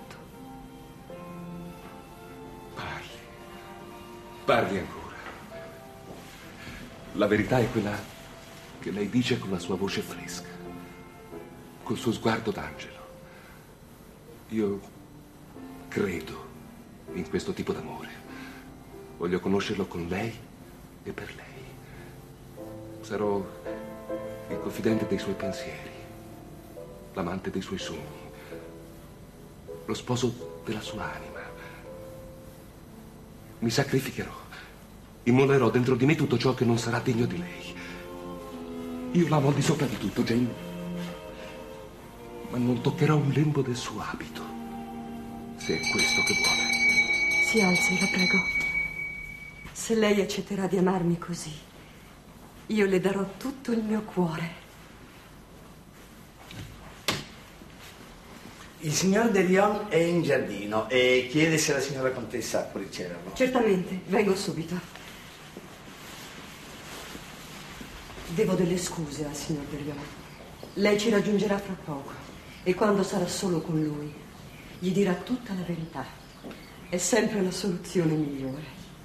Parli ancora. La verità è quella che lei dice con la sua voce fresca, col suo sguardo d'angelo. Io credo in questo tipo d'amore. Voglio conoscerlo con lei e per lei. Sarò il confidente dei suoi pensieri, l'amante dei suoi sogni, lo sposo della sua anima. Mi sacrificherò, immolerò dentro di me tutto ciò che non sarà degno di lei. Io l'amo al di sopra di tutto, Jane, ma non toccherò un lembo del suo abito, se è questo che vuole. Si alzi, la prego. Se lei accetterà di amarmi così, io le darò tutto il mio cuore. Il signor De Lion è in giardino e chiede se la signora contessa può riceverlo. Certamente, vengo subito. Devo delle scuse al signor De Lion. Lei ci raggiungerà fra poco e quando sarà solo con lui gli dirà tutta la verità. È sempre la soluzione migliore.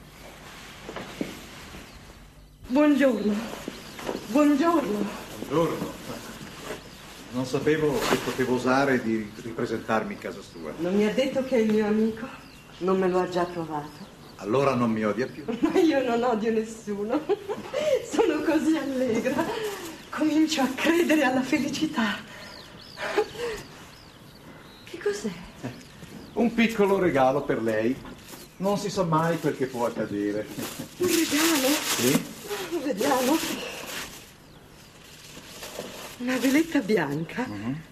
Buongiorno. Buongiorno. Buongiorno. Non sapevo che potevo osare di ripresentarmi in casa sua. Non mi ha detto che è il mio amico? Non me lo ha già provato? Allora non mi odia più. Ma io non odio nessuno. Sono così allegra. Comincio a credere alla felicità. Che cos'è? Un piccolo regalo per lei. Non si sa mai quel che può accadere. Un regalo? Sì? Vediamo. Una veletta bianca?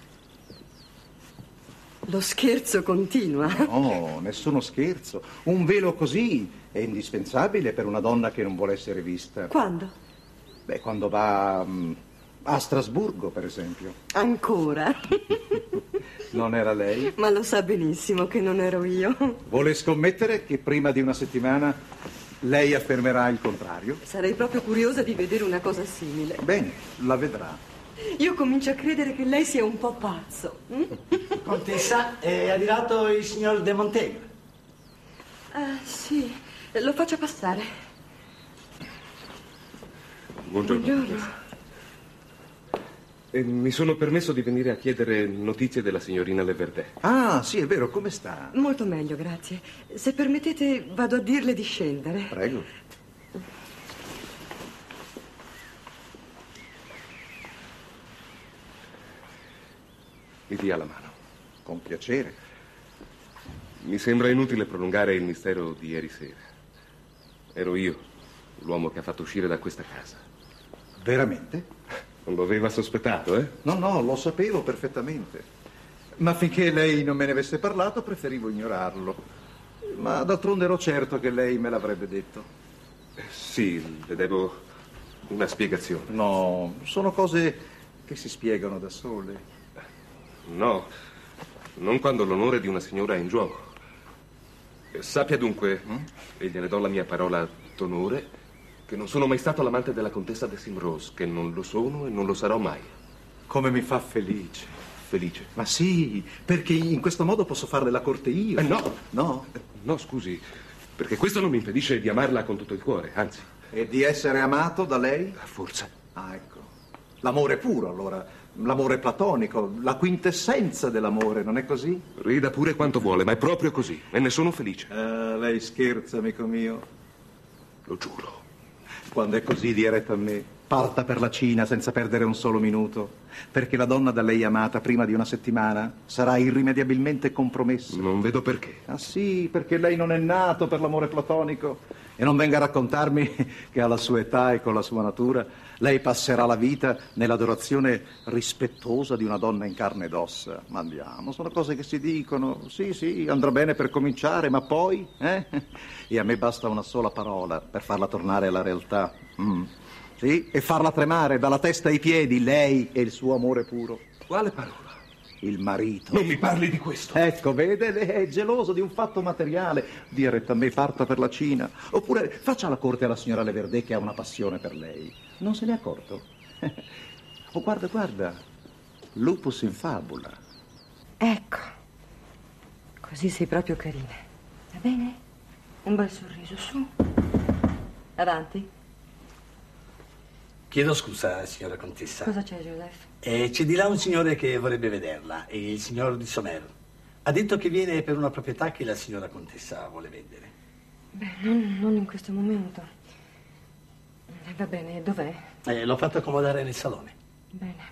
Lo scherzo continua. No, nessuno scherzo. Un velo così è indispensabile per una donna che non vuole essere vista. Quando? Beh, quando va a Strasburgo, per esempio. Ancora? Non era lei? Ma lo sa benissimo che non ero io. Vuole scommettere che prima di una settimana lei affermerà il contrario? Sarei proprio curiosa di vedere una cosa simile. Bene, la vedrà. Io comincio a credere che lei sia un po' pazzo. Contessa, è arrivato il signor De Montaigne. Sì, lo faccio passare. Buongiorno. Buongiorno. Mi sono permesso di venire a chiedere notizie della signorina Leverdé. Ah, sì, è vero, come sta? Molto meglio, grazie. Se permettete, vado a dirle di scendere. Prego. Mi dia la mano. Con piacere. Mi sembra inutile prolungare il mistero di ieri sera. Ero io, l'uomo che ha fatto uscire da questa casa. Veramente? Non lo aveva sospettato, eh? No, lo sapevo perfettamente. Ma finché lei non me ne avesse parlato, preferivo ignorarlo. Ma d'altronde ero certo che lei me l'avrebbe detto. Sì, le devo una spiegazione. No, sono cose che si spiegano da sole. No, non quando l'onore di una signora è in gioco. Sappia dunque, e gliene do la mia parola d'onore, che non sono mai stato l'amante della contessa de Simrose, che non lo sono e non lo sarò mai. Come mi fa felice. Felice? Ma sì, perché in questo modo posso farle la corte io. No. No? No, scusi, perché questo non mi impedisce di amarla con tutto il cuore, anzi. E di essere amato da lei? Forse. Ah, ecco. L'amore puro, allora. L'amore platonico, la quintessenza dell'amore, non è così? Rida pure quanto vuole, ma è proprio così, e ne sono felice. Lei scherza, amico mio. Lo giuro. Quando è così, diretta a me, parta per la Cina senza perdere un solo minuto, perché la donna da lei amata prima di una settimana sarà irrimediabilmente compromessa. Non vedo perché. Ah sì, perché lei non è nato per l'amore platonico. E non venga a raccontarmi che alla sua età e con la sua natura lei passerà la vita nell'adorazione rispettosa di una donna in carne ed ossa. Ma andiamo, sono cose che si dicono. Sì, andrà bene per cominciare, ma poi? E a me basta una sola parola per farla tornare alla realtà. Sì, e farla tremare dalla testa ai piedi, lei e il suo amore puro. Quale parola? Il marito. Non mi parli di questo. Ecco, vede, lei è geloso di un fatto materiale. Dia retta a me, parta per la Cina. Oppure faccia la corte alla signora Leverdé che ha una passione per lei. Non se ne è accorto? Oh, guarda. Lupus in fabula. Ecco. Così sei proprio carina. Va bene? Un bel sorriso, su. Avanti. Chiedo scusa, signora contessa. Cosa c'è, Joseph? C'è di là un signore che vorrebbe vederla, il signor di Sommer. Ha detto che viene per una proprietà che la signora contessa vuole vendere. Beh, non in questo momento. Va bene, dov'è? L'ho fatto accomodare nel salone. Bene.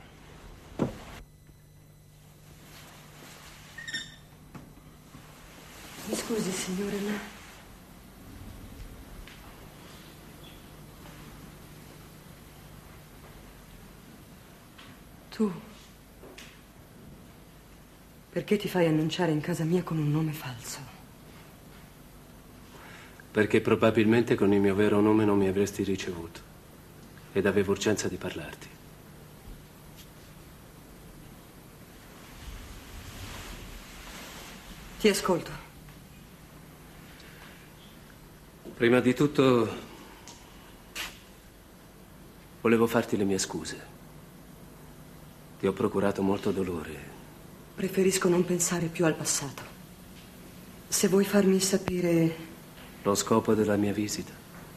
Mi scusi, signore, ma... Tu, perché ti fai annunciare in casa mia con un nome falso? Perché probabilmente con il mio vero nome non mi avresti ricevuto ed avevo urgenza di parlarti. Ti ascolto. Prima di tutto, volevo farti le mie scuse. Ti ho procurato molto dolore. Preferisco non pensare più al passato. Se vuoi farmi sapere... Lo scopo della mia visita.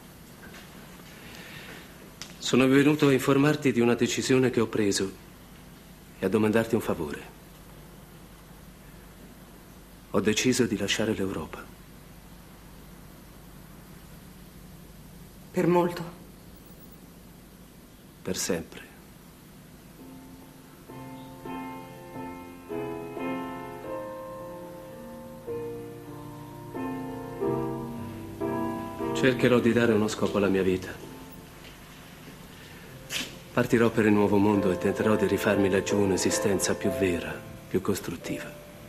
Sono venuto a informarti di una decisione che ho preso e a domandarti un favore. Ho deciso di lasciare l'Europa. Per molto? Per sempre. Cercherò di dare uno scopo alla mia vita. Partirò per il nuovo mondo e tenterò di rifarmi laggiù un'esistenza più vera, più costruttiva.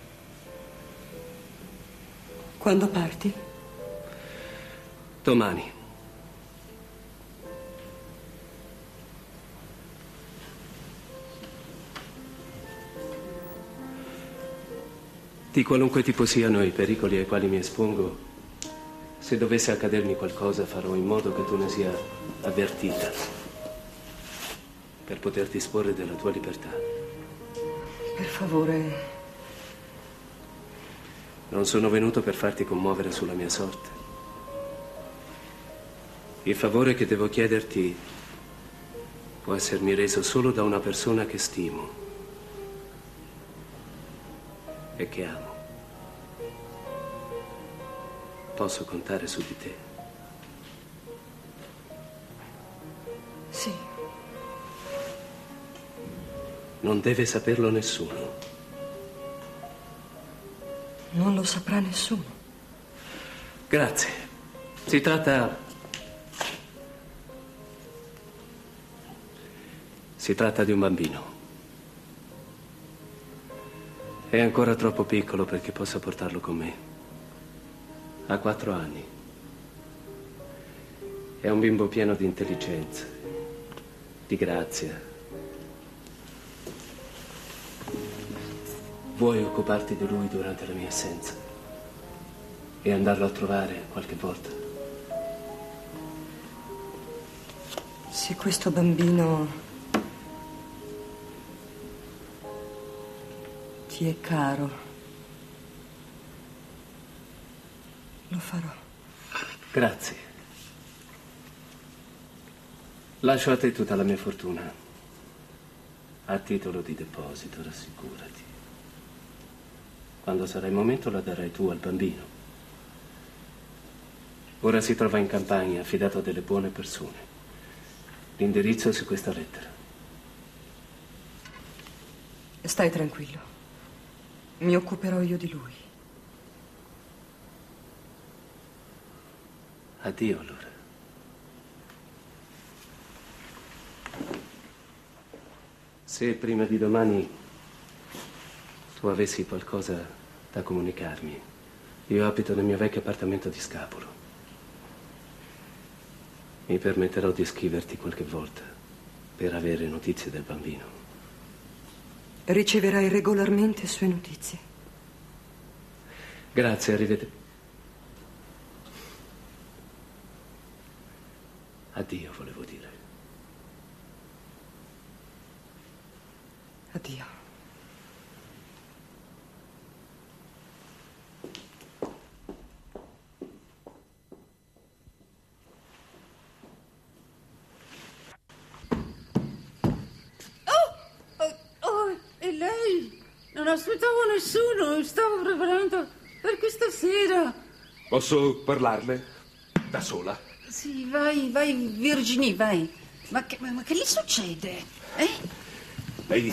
Quando parti? Domani. Di qualunque tipo siano i pericoli ai quali mi espongo, se dovesse accadermi qualcosa farò in modo che tu ne sia avvertita. per poter disporre della tua libertà. Per favore. Non sono venuto per farti commuovere sulla mia sorte. Il favore che devo chiederti può essermi reso solo da una persona che stimo e che amo. Posso contare su di te? Sì. Non deve saperlo nessuno. Non lo saprà nessuno. Grazie. Si tratta di un bambino. È ancora troppo piccolo perché possa portarlo con me. Ha 4 anni. È un bimbo pieno di intelligenza, di grazia. Vuoi occuparti di lui durante la mia assenza e andarlo a trovare qualche volta? Se questo bambino ti è caro, lo farò. Grazie. Lascio a te tutta la mia fortuna. A titolo di deposito, rassicurati. Quando sarà il momento la darai tu al bambino. Ora si trova in campagna, affidato a delle buone persone. L'indirizzo è su questa lettera. Stai tranquillo. Mi occuperò io di lui. Addio, allora. Se prima di domani tu avessi qualcosa da comunicarmi, io abito nel mio vecchio appartamento di Scapolo. Mi permetterò di scriverti qualche volta per avere notizie del bambino. Riceverai regolarmente sue notizie. Grazie, arrivederci. Addio, volevo dire. Addio. E lei? Non aspettavo nessuno, stavo preparando per questa sera. Posso parlarle? Da sola? Sì, vai, Virginie, vai. Ma che le succede? Lei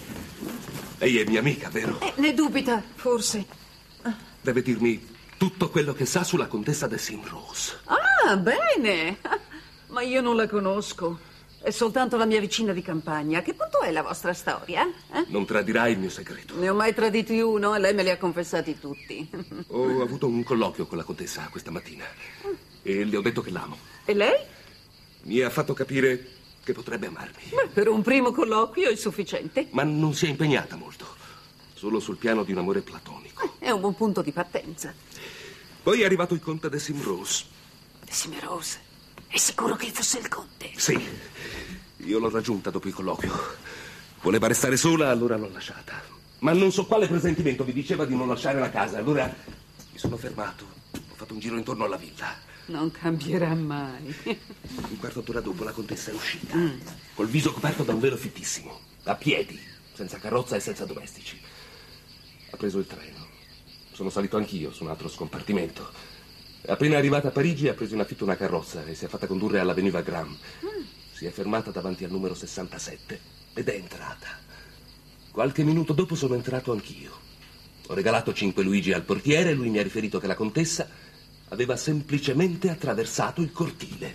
è mia amica, vero? Ne dubita, forse. Deve dirmi tutto quello che sa sulla contessa de Simrose. Ah, bene. Ma io non la conosco. È soltanto la mia vicina di campagna. A che punto è la vostra storia? Non tradirai il mio segreto. Ne ho mai traditi uno e lei me li ha confessati tutti. Ho avuto un colloquio con la contessa questa mattina e le ho detto che l'amo. E lei? Mi ha fatto capire che potrebbe amarmi. Beh, per un primo colloquio è sufficiente. Ma non si è impegnata molto. Solo sul piano di un amore platonico. È un buon punto di partenza. Poi è arrivato il conte de Simrose. De Simrose? È sicuro che fosse il conte? Sì. Io l'ho raggiunta dopo il colloquio. Voleva restare sola, allora l'ho lasciata. Ma non so quale presentimento mi diceva di non lasciare la casa. Allora mi sono fermato. Ho fatto un giro intorno alla villa. Non cambierà mai. Un quarto d'ora dopo la contessa è uscita. Col viso coperto da un velo fittissimo. A piedi, senza carrozza e senza domestici. Ha preso il treno. Sono salito anch'io su un altro scompartimento. Appena arrivata a Parigi ha preso in affitto una carrozza e si è fatta condurre all'Avenue Wagram. Si è fermata davanti al numero 67 ed è entrata. Qualche minuto dopo sono entrato anch'io. Ho regalato 5 Luigi al portiere e lui mi ha riferito che la contessa aveva semplicemente attraversato il cortile.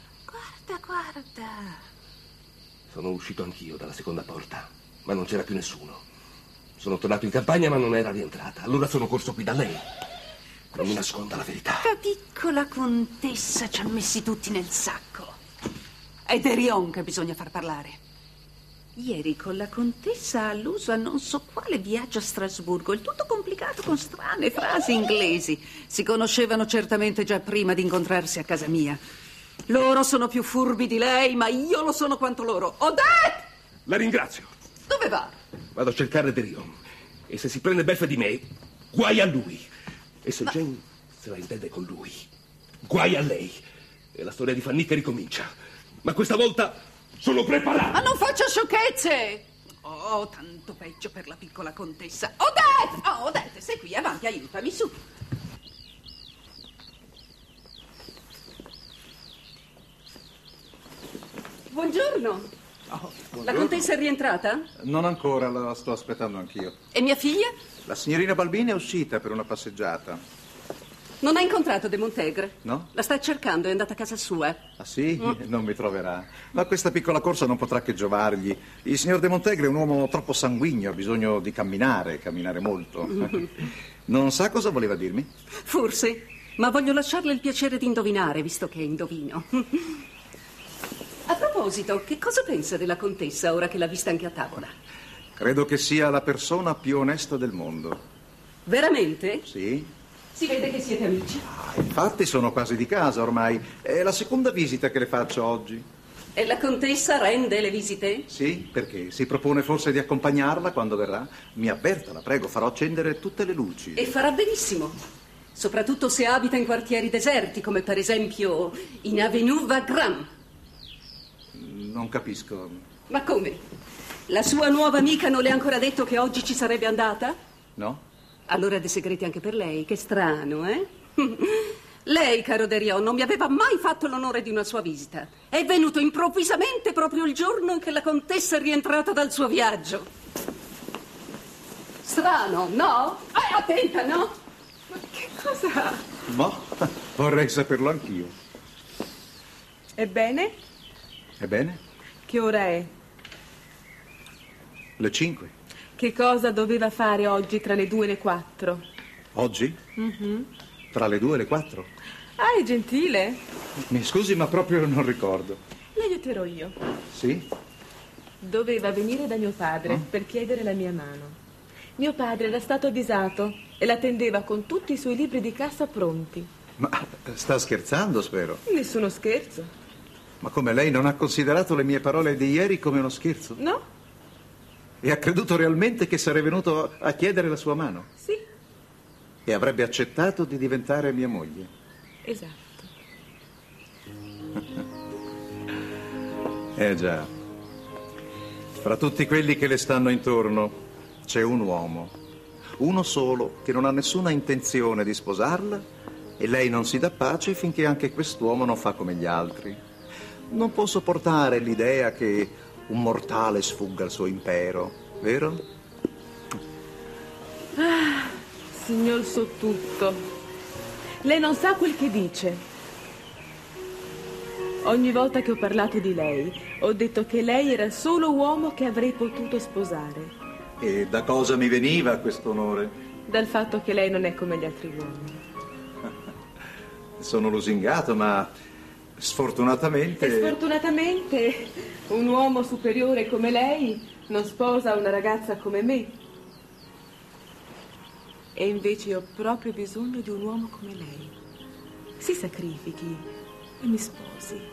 Guarda. Sono uscito anch'io dalla seconda porta, ma non c'era più nessuno. Sono tornato in campagna ma non era rientrata. Allora sono corso qui da lei. Non mi nasconda la verità. La piccola contessa ci ha messi tutti nel sacco. Ed è Rion che bisogna far parlare. Ieri con la contessa ha alluso a non so quale viaggio a Strasburgo, il tutto complicato con strane frasi inglesi. Si conoscevano certamente già prima di incontrarsi a casa mia. Loro sono più furbi di lei, ma io lo sono quanto loro. Odette! La ringrazio. Dove va? Vado a cercare Derion. E se si prende beffe di me, guai a lui. E se Jane se la intende con lui, guai a lei. E la storia di Fanny ricomincia. Ma questa volta sono preparato. Ma non faccia sciocchezze! Oh, tanto peggio per la piccola contessa. Odette! Oh, Odette, sei qui, avanti, aiutami, su. Buongiorno. Buongiorno. La contessa è rientrata? Non ancora, la sto aspettando anch'io. E mia figlia? La signorina Balbini è uscita per una passeggiata. Non ha incontrato De Montegre? No? La sta cercando, è andata a casa sua. Ah sì? Non mi troverà. Ma questa piccola corsa non potrà che giovargli. Il signor De Montegre è un uomo troppo sanguigno, ha bisogno di camminare molto. Non sa cosa voleva dirmi? Forse, ma voglio lasciarle il piacere di indovinare, visto che indovino. A proposito, che cosa pensa della contessa ora che l'ha vista anche a tavola? Credo che sia la persona più onesta del mondo. Veramente? Sì. Si vede che siete amici. Infatti sono quasi di casa ormai. È la seconda visita che le faccio oggi. E la contessa rende le visite? Sì, perché? Si propone forse di accompagnarla quando verrà? Mi avverta, la prego, farò accendere tutte le luci. E farà benissimo. Soprattutto se abita in quartieri deserti, come per esempio in Avenue Wagram. Non capisco. Ma come? La sua nuova amica non le ha ancora detto che oggi ci sarebbe andata? No? Allora ha dei segreti anche per lei, che strano, eh? Lei, caro Derion, non mi aveva mai fatto l'onore di una sua visita. È venuto improvvisamente proprio il giorno in che la contessa è rientrata dal suo viaggio. Strano, no? Attenta, no? Ma che cosa? Ma vorrei saperlo anch'io. Ebbene? Ebbene? Che ora è? Le 5. Che cosa doveva fare oggi tra le 2 e le 4? Oggi? Tra le 2 e le 4? Ah, è gentile. Mi scusi, ma proprio non ricordo. Le aiuterò io. Sì? Doveva venire da mio padre per chiedere la mia mano. Mio padre era stato avvisato e l'attendeva con tutti i suoi libri di cassa pronti. Ma sta scherzando, spero. Nessuno scherzo. Ma come, lei non ha considerato le mie parole di ieri come uno scherzo? No? E ha creduto realmente che sarei venuto a chiedere la sua mano? Sì. E avrebbe accettato di diventare mia moglie? Esatto. Già. Fra tutti quelli che le stanno intorno c'è un uomo. Uno solo che non ha nessuna intenzione di sposarla e lei non si dà pace finché anche quest'uomo non fa come gli altri. Non può sopportare l'idea che un mortale sfugga al suo impero, vero? Ah, signor Sottutto, lei non sa quel che dice. Ogni volta che ho parlato di lei, ho detto che lei era il solo uomo che avrei potuto sposare. E da cosa mi veniva questo onore? Dal fatto che lei non è come gli altri uomini. Sono lusingato, ma sfortunatamente... E sfortunatamente un uomo superiore come lei non sposa una ragazza come me. E invece ho proprio bisogno di un uomo come lei. Si sacrifichi e mi sposi.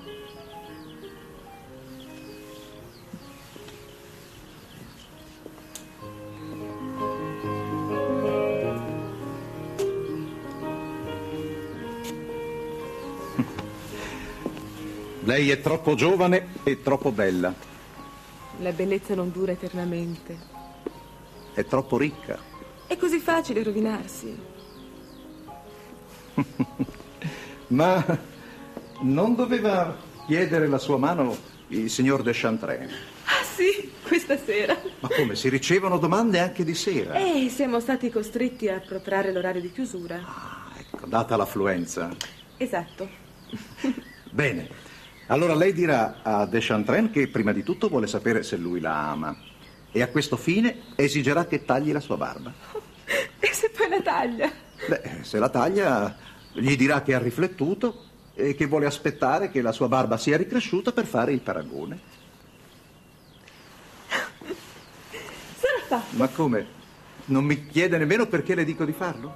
Lei è troppo giovane e troppo bella. La bellezza non dura eternamente. È troppo ricca. È così facile rovinarsi. Ma non doveva chiedere la sua mano il signor de Chantraine? Ah sì, questa sera. Ma come, si ricevono domande anche di sera? Siamo stati costretti a protrarre l'orario di chiusura. Ah, ecco, data l'affluenza. Esatto. Bene. Allora lei dirà a de Chantraine che prima di tutto vuole sapere se lui la ama e a questo fine esigerà che tagli la sua barba. E se poi la taglia? Beh, se la taglia gli dirà che ha riflettuto e che vuole aspettare che la sua barba sia ricresciuta per fare il paragone. Sarà fatto. Ma come? Non mi chiede nemmeno perché le dico di farlo?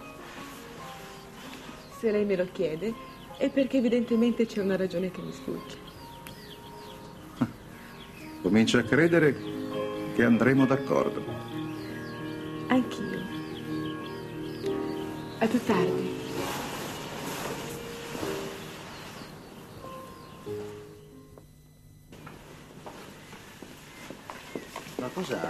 Se lei me lo chiede è perché evidentemente c'è una ragione che mi sfugge. Comincio a credere che andremo d'accordo. Anch'io. A più tardi. Ma cos'ha?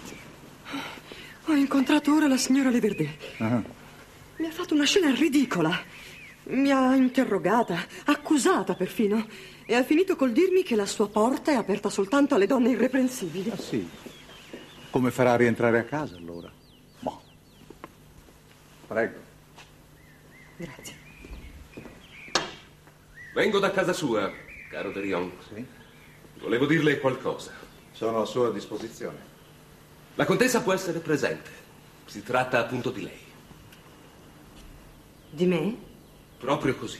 Ho incontrato ora la signora Leverdé. Ah. Mi ha fatto una scena ridicola. Mi ha interrogata, accusata perfino. E ha finito col dirmi che la sua porta è aperta soltanto alle donne irreprensibili. Ah, sì? Come farà a rientrare a casa, allora? Boh. Prego. Grazie. Vengo da casa sua, caro De Rion. Sì? Volevo dirle qualcosa. Sono a sua disposizione. La contessa può essere presente. Si tratta appunto di lei. Di me? Proprio così.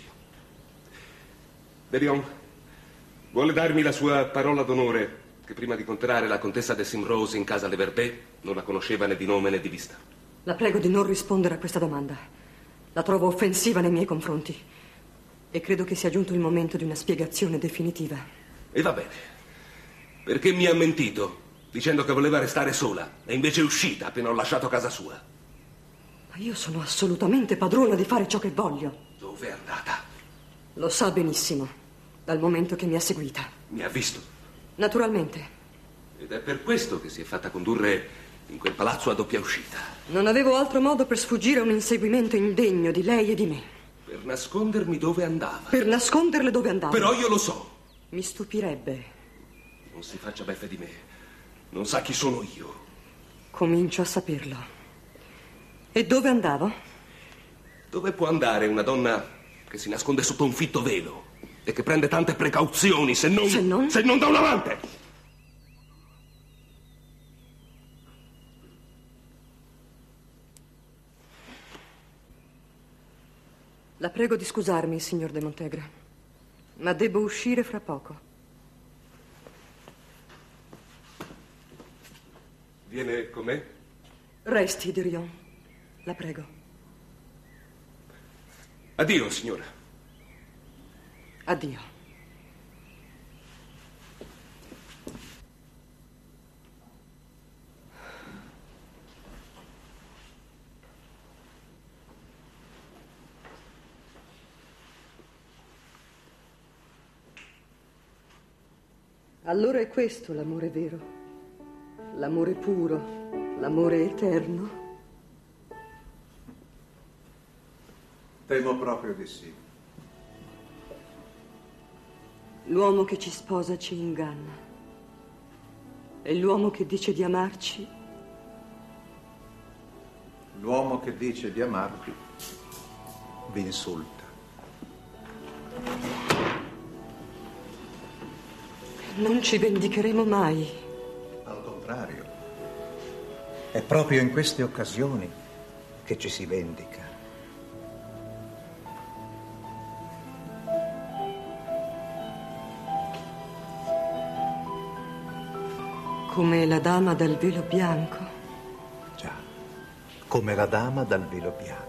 De Rion, vuole darmi la sua parola d'onore che prima di incontrare la contessa de Simrose in casa Leverdé non la conosceva né di nome né di vista? La prego di non rispondere a questa domanda. La trovo offensiva nei miei confronti. E credo che sia giunto il momento di una spiegazione definitiva. E va bene. Perché mi ha mentito, dicendo che voleva restare sola, e invece è uscita appena ho lasciato casa sua. Ma io sono assolutamente padrona di fare ciò che voglio. Dove è andata? Lo sa benissimo, dal momento che mi ha seguita. Mi ha visto. Naturalmente. Ed è per questo che si è fatta condurre in quel palazzo a doppia uscita. Non avevo altro modo per sfuggire a un inseguimento indegno di lei e di me. Per nascondermi dove andava. Per nasconderle dove andava. Però io lo so. Mi stupirebbe. Non si faccia beffe di me. Non sa chi sono io. Comincio a saperlo. E dove andavo? Dove può andare una donna che si nasconde sotto un fitto velo e che prende tante precauzioni se non da un amante? La prego di scusarmi, signor de Montegre, ma devo uscire fra poco. Viene con me? Resti, De Rion. La prego. Addio, signora. Addio. Allora è questo l'amore vero, l'amore puro, l'amore eterno? Temo proprio di sì. L'uomo che ci sposa ci inganna e l'uomo che dice di amarci. L'uomo che dice di amarvi vi insulta. Non ci vendicheremo mai. Al contrario, è proprio in queste occasioni che ci si vendica. Come la dama dal velo bianco. Già, come la dama dal velo bianco.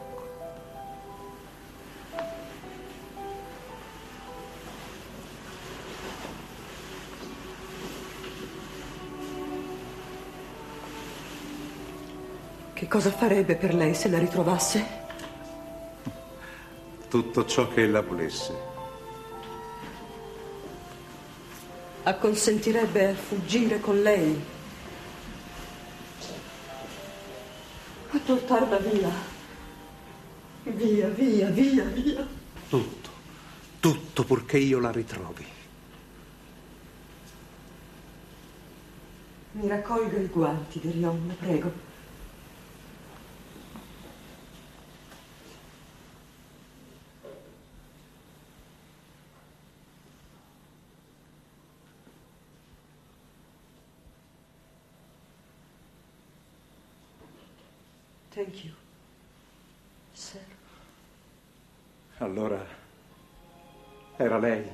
Che cosa farebbe per lei se la ritrovasse? Tutto ciò che ella volesse. Acconsentirebbe a fuggire con lei, a portarla via. Via, via, via, via. Tutto purché io la ritrovi. Mi raccolga i guanti, De Rion, la prego. Thank you, sir. Allora, era lei.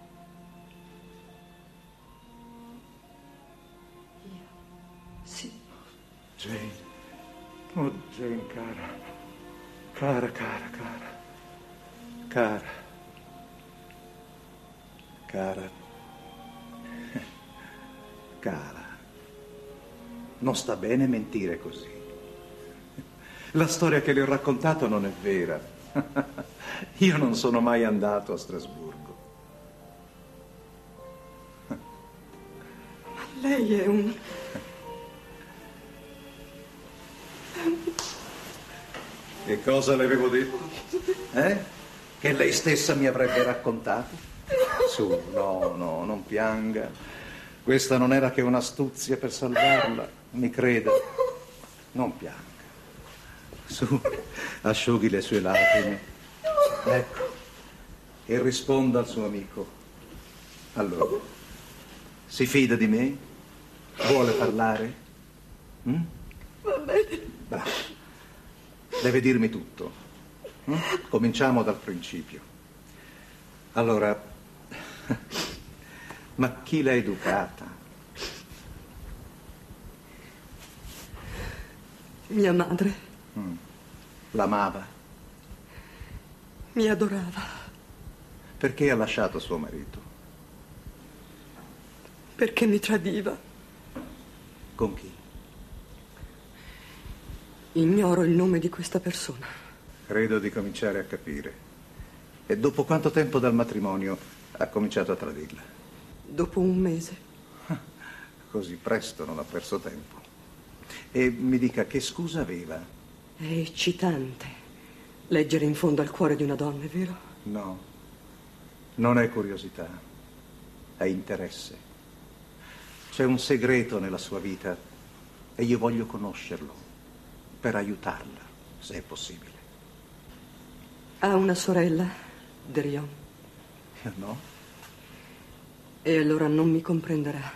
Io? Sì. Jane. Oh, Jane, cara. Cara, cara, cara. Cara. Cara. Cala, non sta bene mentire così. La storia che le ho raccontato non è vera. Io non sono mai andato a Strasburgo. Ma lei è un... Che cosa le avevo detto? Che lei stessa mi avrebbe raccontato? Su, no, non pianga. Questa non era che un'astuzia per salvarla, mi creda. Non pianga. Su, asciughi le sue lacrime. Ecco, e risponda al suo amico. Allora, si fida di me? Vuole parlare? Va bene. Bravo. Deve dirmi tutto. Cominciamo dal principio. Allora, ma chi l'ha educata? Mia madre. L'amava? Mi adorava. Perché ha lasciato suo marito? Perché mi tradiva. Con chi? Ignoro il nome di questa persona. Credo di cominciare a capire. E dopo quanto tempo dal matrimonio ha cominciato a tradirla? Dopo un mese. Così presto, non ha perso tempo. E mi dica, che scusa aveva? È eccitante leggere in fondo al cuore di una donna, è vero? No, non è curiosità, è interesse. C'è un segreto nella sua vita e io voglio conoscerlo per aiutarla, se è possibile. Ha una sorella, Derion? No. E allora non mi comprenderà.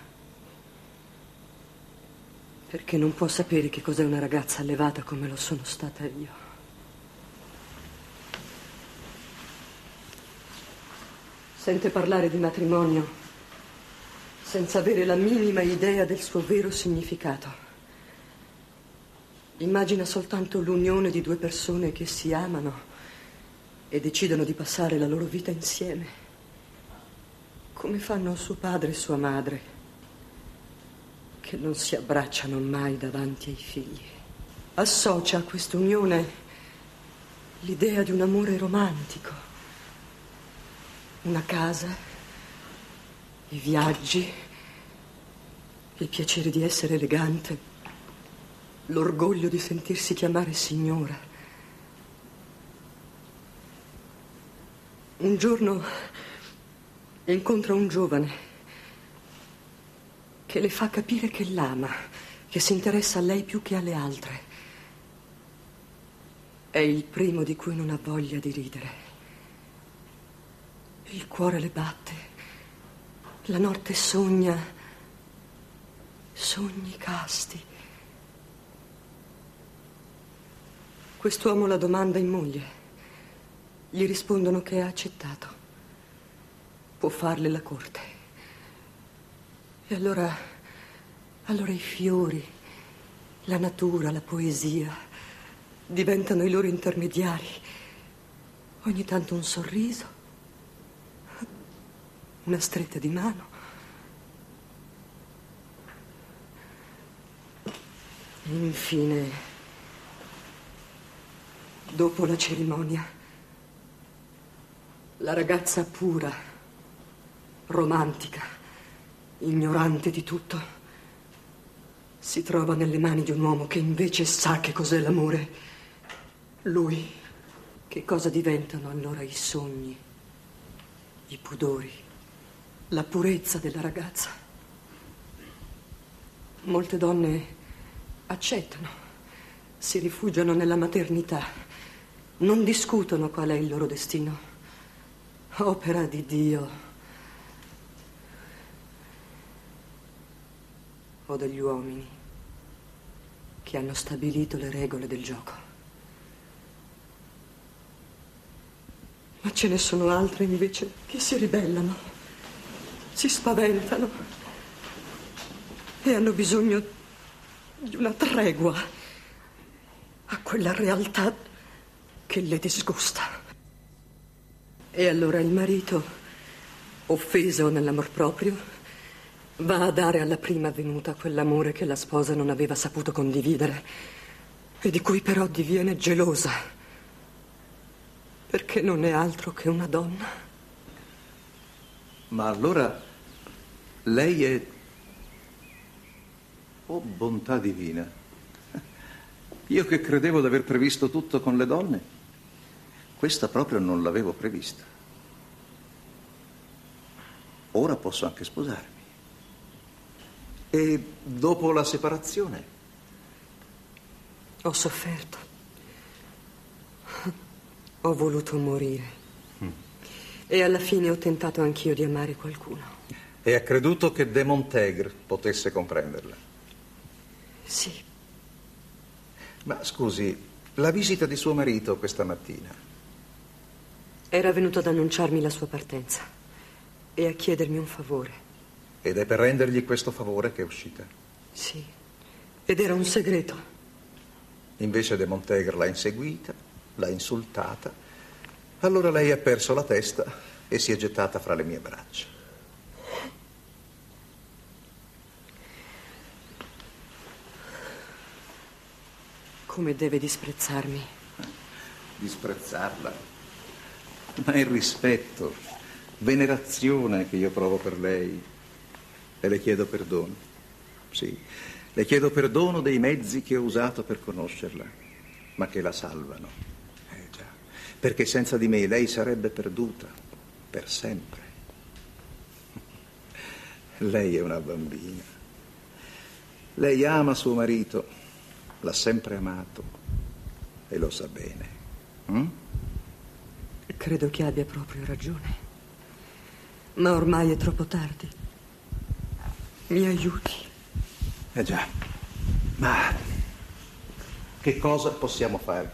Perché non può sapere che cos'è una ragazza allevata come lo sono stata io. Sente parlare di matrimonio senza avere la minima idea del suo vero significato. Immagina soltanto l'unione di due persone che si amano e decidono di passare la loro vita insieme, come fanno suo padre e sua madre, che non si abbracciano mai davanti ai figli. Associa a quest'unione l'idea di un amore romantico, una casa, i viaggi, il piacere di essere elegante, l'orgoglio di sentirsi chiamare signora. Un giorno incontra un giovane che le fa capire che l'ama, che si interessa a lei più che alle altre. È il primo di cui non ha voglia di ridere. Il cuore le batte. La notte sogna sogni casti. Quest'uomo la domanda in moglie. Gli rispondono che ha accettato. Può farle la corte. E allora i fiori, la natura, la poesia diventano i loro intermediari. Ogni tanto un sorriso, una stretta di mano. E infine, dopo la cerimonia, la ragazza pura, romantica, ignorante di tutto, si trova nelle mani di un uomo che invece sa che cos'è l'amore. Lui, che cosa diventano allora i sogni, i pudori, la purezza della ragazza? Molte donne accettano, si rifugiano nella maternità. Non discutono qual è il loro destino. Opera di Dio o degli uomini che hanno stabilito le regole del gioco. Ma ce ne sono altre invece che si ribellano, si spaventano e hanno bisogno di una tregua a quella realtà che le disgusta. E allora il marito, offeso nell'amor proprio, Va a dare alla prima venuta quell'amore che la sposa non aveva saputo condividere e di cui però diviene gelosa, perché non è altro che una donna. Ma allora lei è... Oh, bontà divina! Io che credevo di aver previsto tutto con le donne, questa proprio non l'avevo prevista. Ora posso anche sposarmi. E dopo la separazione? Ho sofferto. Ho voluto morire. E alla fine ho tentato anch'io di amare qualcuno. E ha creduto che de Montaigne potesse comprenderla? Sì. Ma scusi, la visita di suo marito questa mattina? Era venuto ad annunciarmi la sua partenza e a chiedermi un favore. Ed è per rendergli questo favore che è uscita? Sì, ed era un segreto. Invece de Montaigne l'ha inseguita, l'ha insultata. Allora lei ha perso la testa e si è gettata fra le mie braccia. Come deve disprezzarmi? Disprezzarla? Ma è il rispetto, venerazione che io provo per lei. E le chiedo perdono. Sì, le chiedo perdono dei mezzi che ho usato per conoscerla, ma che la salvano. Già, perché senza di me lei sarebbe perduta per sempre. Lei è una bambina. Lei ama suo marito, l'ha sempre amato e lo sa bene. Credo che abbia proprio ragione. Ma ormai è troppo tardi. Mi aiuti? Già, ma che cosa possiamo fare?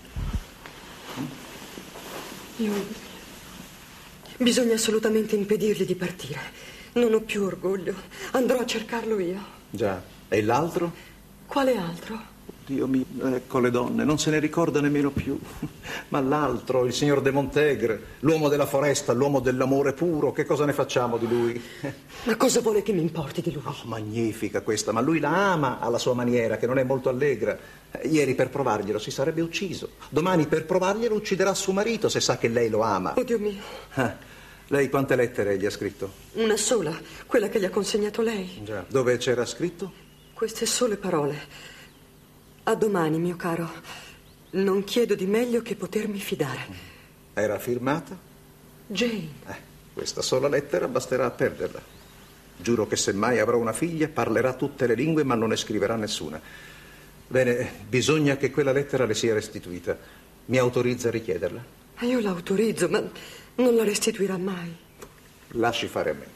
Bisogna assolutamente impedirgli di partire. Non ho più orgoglio. Andrò a cercarlo io. Già, e l'altro? Quale altro? Dio mio, ecco le donne, non se ne ricorda nemmeno più. Ma l'altro, il signor de Montaigne, l'uomo della foresta, l'uomo dell'amore puro, che cosa ne facciamo di lui? Ma cosa vuole che mi importi di lui? Oh, magnifica questa, ma lui la ama alla sua maniera, che non è molto allegra. Ieri per provarglielo si sarebbe ucciso. Domani per provarglielo ucciderà suo marito se sa che lei lo ama. Oh Dio mio. Lei quante lettere gli ha scritto? Una sola, quella che gli ha consegnato lei. Già. Dove c'era scritto? Queste sole parole. A domani, mio caro. Non chiedo di meglio che potermi fidare. Era firmata? Jane. Questa sola lettera basterà a perderla. Giuro che se mai avrò una figlia parlerà tutte le lingue ma non ne scriverà nessuna. Bene, bisogna che quella lettera le sia restituita. Mi autorizza a richiederla? Io la autorizzo, ma non la restituirà mai. Lasci fare a me.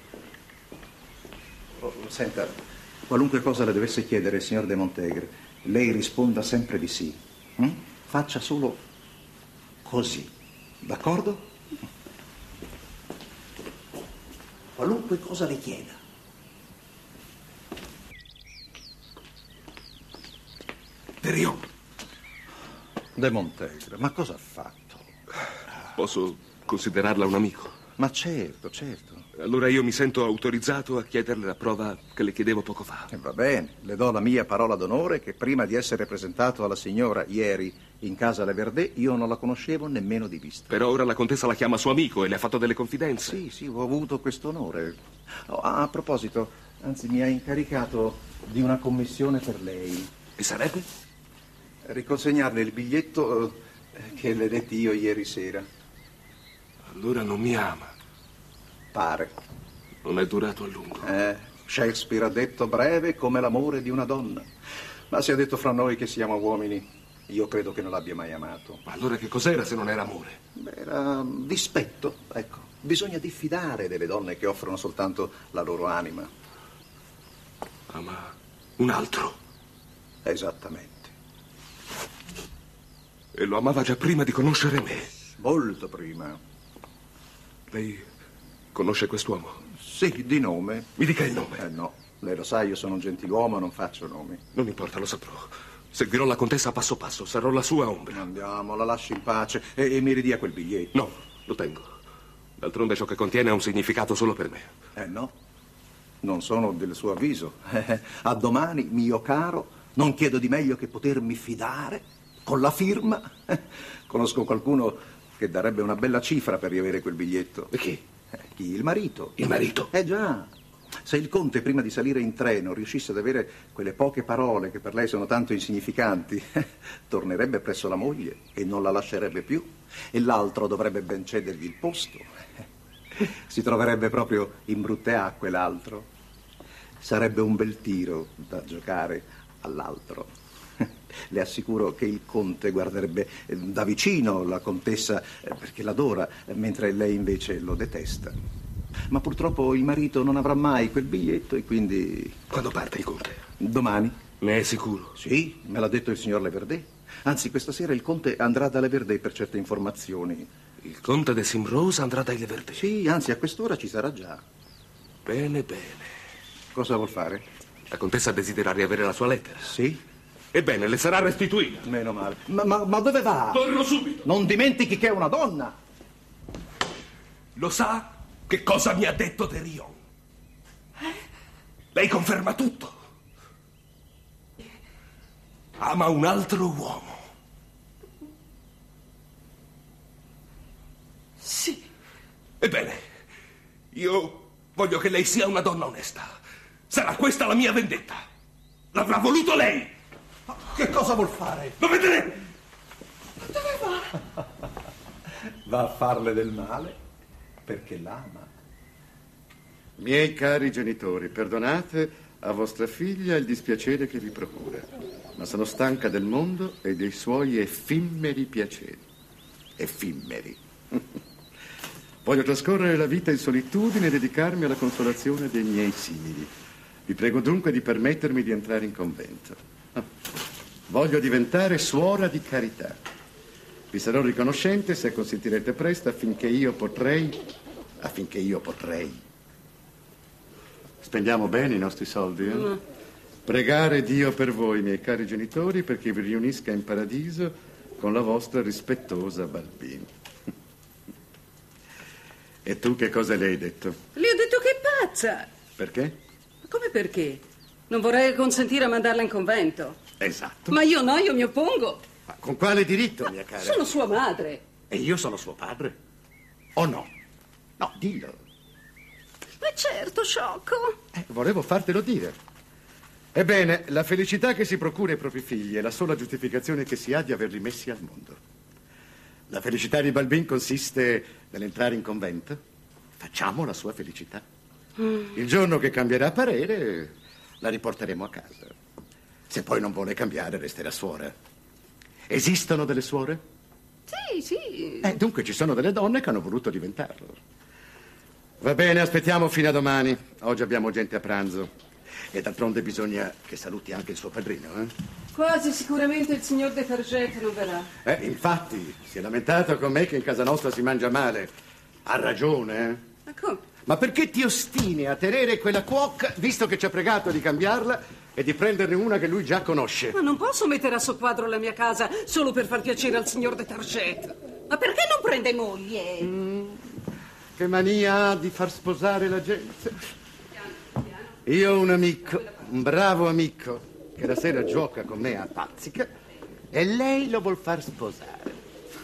Senta, qualunque cosa le dovesse chiedere il signor de Montaigne, lei risponda sempre di sì. Faccia solo così, d'accordo? Qualunque cosa le chieda. Perio. De Montaigne, ma cosa ha fatto? Posso considerarla un amico? Ma certo, certo. Allora io mi sento autorizzato a chiederle la prova che le chiedevo poco fa. Va bene, le do la mia parola d'onore che prima di essere presentato alla signora ieri in casa Le Verdè io non la conoscevo nemmeno di vista. Però ora la contessa la chiama suo amico e le ha fatto delle confidenze. Sì, ho avuto questo onore. A proposito, anzi mi ha incaricato di una commissione per lei. E sarebbe? Riconsegnarle il biglietto che le detti io ieri sera. Allora non mi ama. Pare. Non è durato a lungo. Shakespeare ha detto breve come l'amore di una donna. Ma si è detto fra noi che siamo uomini. Io credo che non l'abbia mai amato. Ma allora che cos'era se non era amore? Era dispetto, ecco. Bisogna diffidare delle donne che offrono soltanto la loro anima. Ama un altro. Esattamente. E lo amava già prima di conoscere me. Molto prima. Lei conosce quest'uomo? Sì, di nome. Mi dica il nome. No, lei lo sa, io sono un gentiluomo, non faccio nomi. Non importa, lo saprò. Seguirò la contessa passo passo, sarò la sua ombra. Andiamo, la lasci in pace e mi ridia quel biglietto. No, lo tengo. D'altronde ciò che contiene ha un significato solo per me. No? Non sono del suo avviso. A domani, mio caro, non chiedo di meglio che potermi fidare con la firma. Conosco qualcuno che darebbe una bella cifra per riavere quel biglietto. E chi? Chi? Il marito. Il marito? Già. Se il conte prima di salire in treno riuscisse ad avere quelle poche parole che per lei sono tanto insignificanti, tornerebbe presso la moglie e non la lascerebbe più, e l'altro dovrebbe ben cedergli il posto. Si troverebbe proprio in brutte acque l'altro. Sarebbe un bel tiro da giocare all'altro. Le assicuro che il conte guarderebbe da vicino la contessa perché l'adora, mentre lei invece lo detesta. Ma purtroppo il marito non avrà mai quel biglietto e quindi... Quando parte il conte? Domani. Ne è sicuro? Sì, me l'ha detto il signor Leverdé. Anzi, questa sera il conte andrà da Leverdé per certe informazioni. Il conte de Simrose andrà dai Leverdé? Sì, anzi, a quest'ora ci sarà già. Bene, bene. Cosa vuol fare? La contessa desidera riavere la sua lettera? Sì. Ebbene, le sarà restituita. Meno male. Ma dove va? Torno subito. Non dimentichi che è una donna. Lo sa che cosa mi ha detto De Rion? Lei conferma tutto. Ama un altro uomo. Sì. Ebbene, io voglio che lei sia una donna onesta. Sarà questa la mia vendetta. L'avrà voluto lei. Che cosa vuol fare? Lo vedremo. Dove va? Va a farle del male perché l'ama. Miei cari genitori, perdonate a vostra figlia il dispiacere che vi procura, ma sono stanca del mondo e dei suoi effimeri piaceri. Effimeri. Voglio trascorrere la vita in solitudine e dedicarmi alla consolazione dei miei simili. Vi prego dunque di permettermi di entrare in convento. Voglio diventare suora di carità. Vi sarò riconoscente se consentirete presto affinché io potrei... Spendiamo bene i nostri soldi, eh? Pregare Dio per voi, miei cari genitori, perché vi riunisca in paradiso con la vostra rispettosa Balbina. E tu che cosa le hai detto? Le ho detto che è pazza. Perché? Come perché? Non vorrei consentire a mandarla in convento. Esatto. Ma io no, io mi oppongo. Ma con quale diritto, mia cara? Sono sua madre. E io sono suo padre? O no? No, dillo. Ma certo, sciocco. Volevo fartelo dire. Ebbene, la felicità che si procura ai propri figli è la sola giustificazione che si ha di averli messi al mondo. La felicità di Balbin consiste nell'entrare in convento. Facciamo la sua felicità. Il giorno che cambierà parere, la riporteremo a casa. Se poi non vuole cambiare, resterà suora. Esistono delle suore? Sì, sì. Dunque ci sono delle donne che hanno voluto diventarlo. Va bene, aspettiamo fino a domani. Oggi abbiamo gente a pranzo. E d'altronde bisogna che saluti anche il suo padrino, eh? Quasi sicuramente il signor De Farget non verrà. Infatti, si è lamentato con me che in casa nostra si mangia male. Ha ragione, eh? Ma come? Ma perché ti ostini a tenere quella cuoca, visto che ci ha pregato di cambiarla e di prenderne una che lui già conosce? Ma non posso mettere a soqquadro la mia casa solo per far piacere al signor De Farget. Ma perché non prende moglie? Che mania ha di far sposare la gente. Io ho un amico, un bravo amico, che la sera gioca con me a pazzica e lei lo vuol far sposare.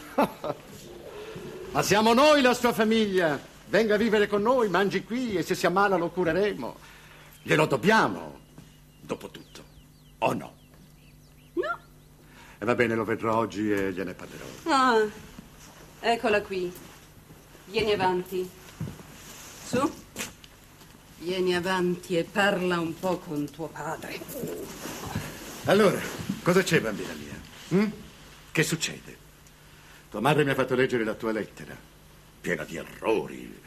Ma siamo noi la sua famiglia. Venga a vivere con noi, mangi qui e se si ammala lo cureremo. Glielo dobbiamo, dopo tutto. O no? No. E va bene, lo vedrò oggi e gliene parlerò. Ah, eccola qui. Vieni avanti. Su. Vieni avanti e parla un po' con tuo padre. Allora, cosa c'è, bambina mia? Che succede? Tua madre mi ha fatto leggere la tua lettera, piena di errori.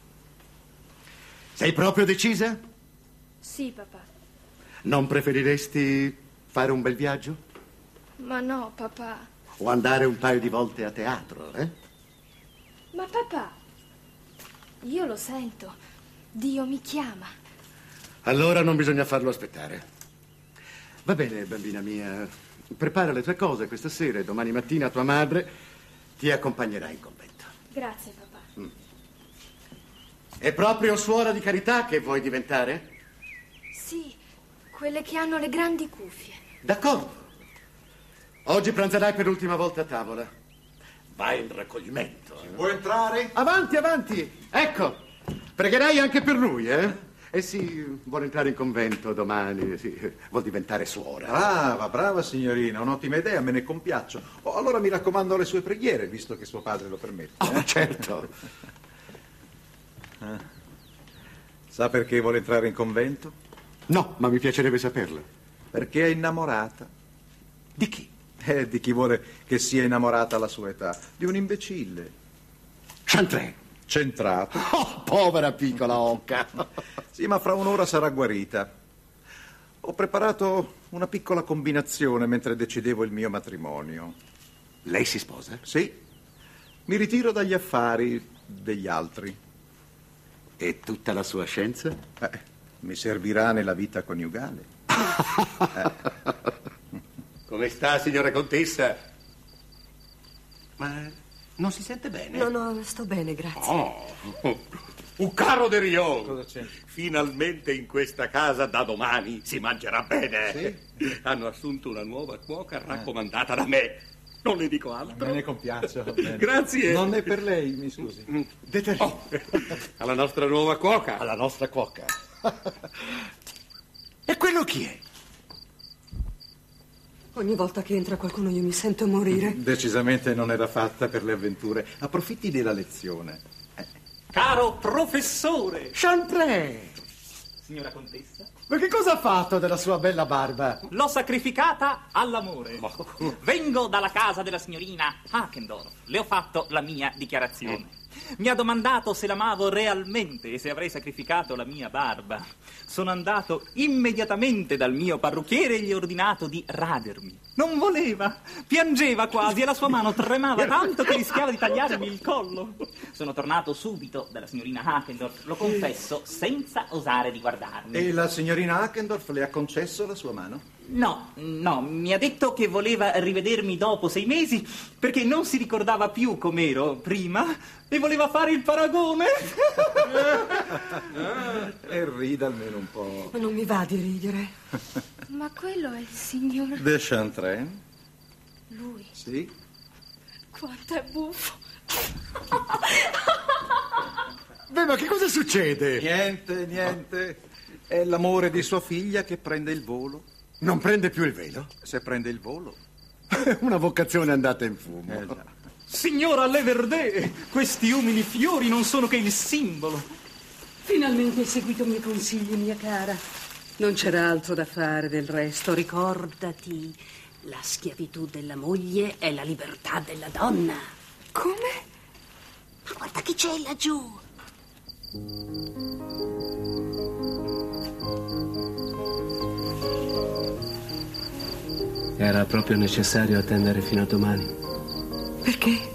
Sei proprio decisa? Sì, papà. Non preferiresti fare un bel viaggio? Ma no, papà. O andare un paio di volte a teatro, eh? Ma papà, io lo sento. Dio mi chiama. Allora non bisogna farlo aspettare. Va bene, bambina mia. Prepara le tue cose questa sera e domani mattina tua madre ti accompagnerà in convento. Grazie, papà. È proprio suora di carità che vuoi diventare? Sì, quelle che hanno le grandi cuffie. D'accordo. Oggi pranzerai per l'ultima volta a tavola. Vai in raccoglimento. Vuoi entrare? Avanti, avanti. Ecco, pregherai anche per lui, eh? Eh sì, vuole entrare in convento domani, sì, vuol diventare suora. Brava signorina, un'ottima idea, me ne compiaccio. Oh, allora mi raccomando le sue preghiere, visto che suo padre lo permette. Certo. Sa perché vuole entrare in convento? No, ma mi piacerebbe saperlo. Perché è innamorata. Di chi? Di chi vuole che sia innamorata alla sua età. Di un imbecille. Chantrey. Centrato. Oh, povera piccola oca. Sì, ma fra un'ora sarà guarita. Ho preparato una piccola combinazione mentre decidevo il mio matrimonio. Lei si sposa? Sì. Mi ritiro dagli affari degli altri. E tutta la sua scienza? Mi servirà nella vita coniugale. Come sta, signora contessa? Ma non si sente bene? No, sto bene, grazie. Oh, un caro de Rio. Cosa c'è? Finalmente in questa casa da domani si mangerà bene. Sì? Hanno assunto una nuova cuoca raccomandata da me. Non le dico altro. Me ne compiaccio. Va bene. Grazie. Non è per lei, mi scusi. Alla nostra nuova cuoca. Alla nostra cuoca. E quello chi è? Ogni volta che entra qualcuno io mi sento morire. Decisamente non era fatta per le avventure. Approfitti della lezione. Caro professore! Chantrey! Signora contessa? Ma che cosa ha fatto della sua bella barba? L'ho sacrificata all'amore. Vengo dalla casa della signorina Hakendorf. Le ho fatto la mia dichiarazione. Mi ha domandato se l'amavo realmente e se avrei sacrificato la mia barba. Sono andato immediatamente dal mio parrucchiere e gli ho ordinato di radermi. Non voleva, piangeva quasi e la sua mano tremava tanto che rischiava di tagliarmi il collo. Sono tornato subito dalla signorina Hakendorf, lo confesso, senza osare di guardarmi. E la signorina Hakendorf le ha concesso la sua mano? No, mi ha detto che voleva rivedermi dopo 6 mesi perché non si ricordava più com'ero prima e voleva fare il paragone. E rida almeno un po'. Ma non mi va di ridere. Ma quello è il signor... De Chantrey? Lui. Sì? Quanto è buffo. Beh, ma che cosa succede? Niente. È l'amore di sua figlia che prende il volo. Non prende più il velo? Se prende il volo. Una vocazione andata in fumo. Già. Signora Leverdé, questi umili fiori non sono che il simbolo. Finalmente hai seguito i miei consigli, mia cara. Non c'era altro da fare del resto. Ricordati, la schiavitù della moglie è la libertà della donna. Come? Ma guarda chi c'è laggiù. Era proprio necessario attendere fino a domani. Perché?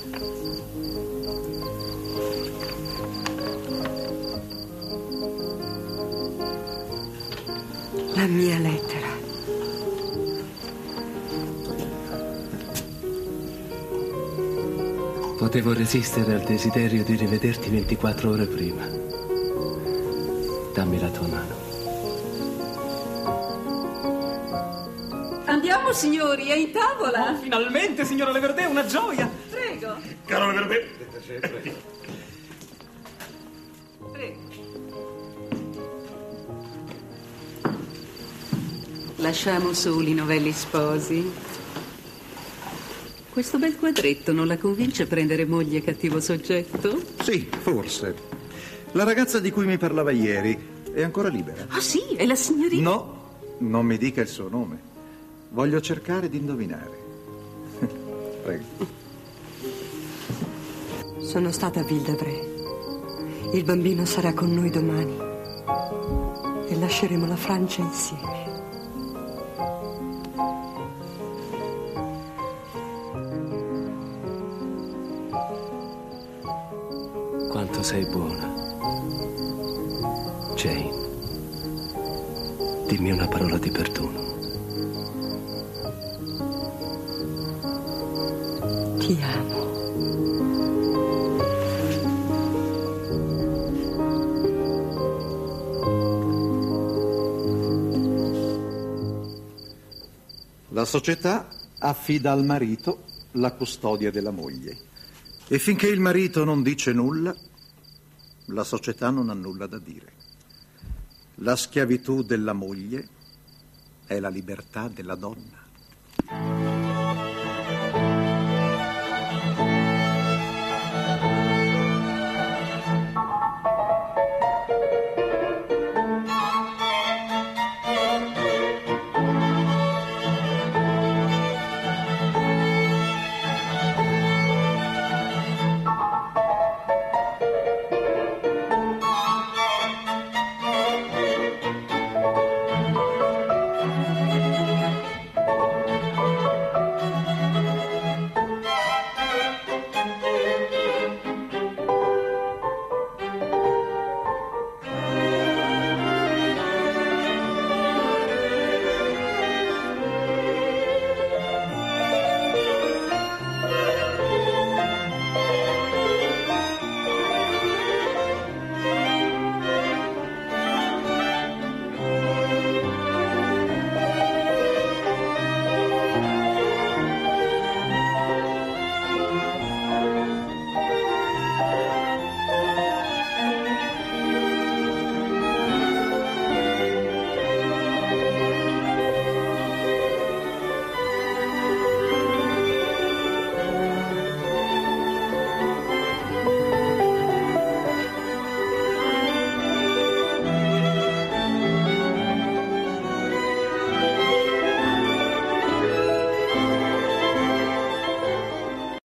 La mia lettera. Potevo resistere al desiderio di rivederti 24 ore prima. Dammi la tua mano. Andiamo, signori, è in tavola. Oh, finalmente, signora Leverdé, una gioia. Prego. Caro Leverdé. Prego. Lasciamo soli i novelli sposi. Questo bel quadretto non la convince a prendere moglie cattivo soggetto? Sì, forse. La ragazza di cui mi parlava ieri è ancora libera. Ah sì, è la signorina? No, non mi dica il suo nome. Voglio cercare di indovinare. Prego. Sono stata a Ville-d'Avray. Il bambino sarà con noi domani. E lasceremo la Francia insieme. Quanto sei buona. Jane, dimmi una parola di perdono. Ti amo. La società affida al marito la custodia della moglie. E finché il marito non dice nulla, la società non ha nulla da dire. La schiavitù della moglie è la libertà della donna.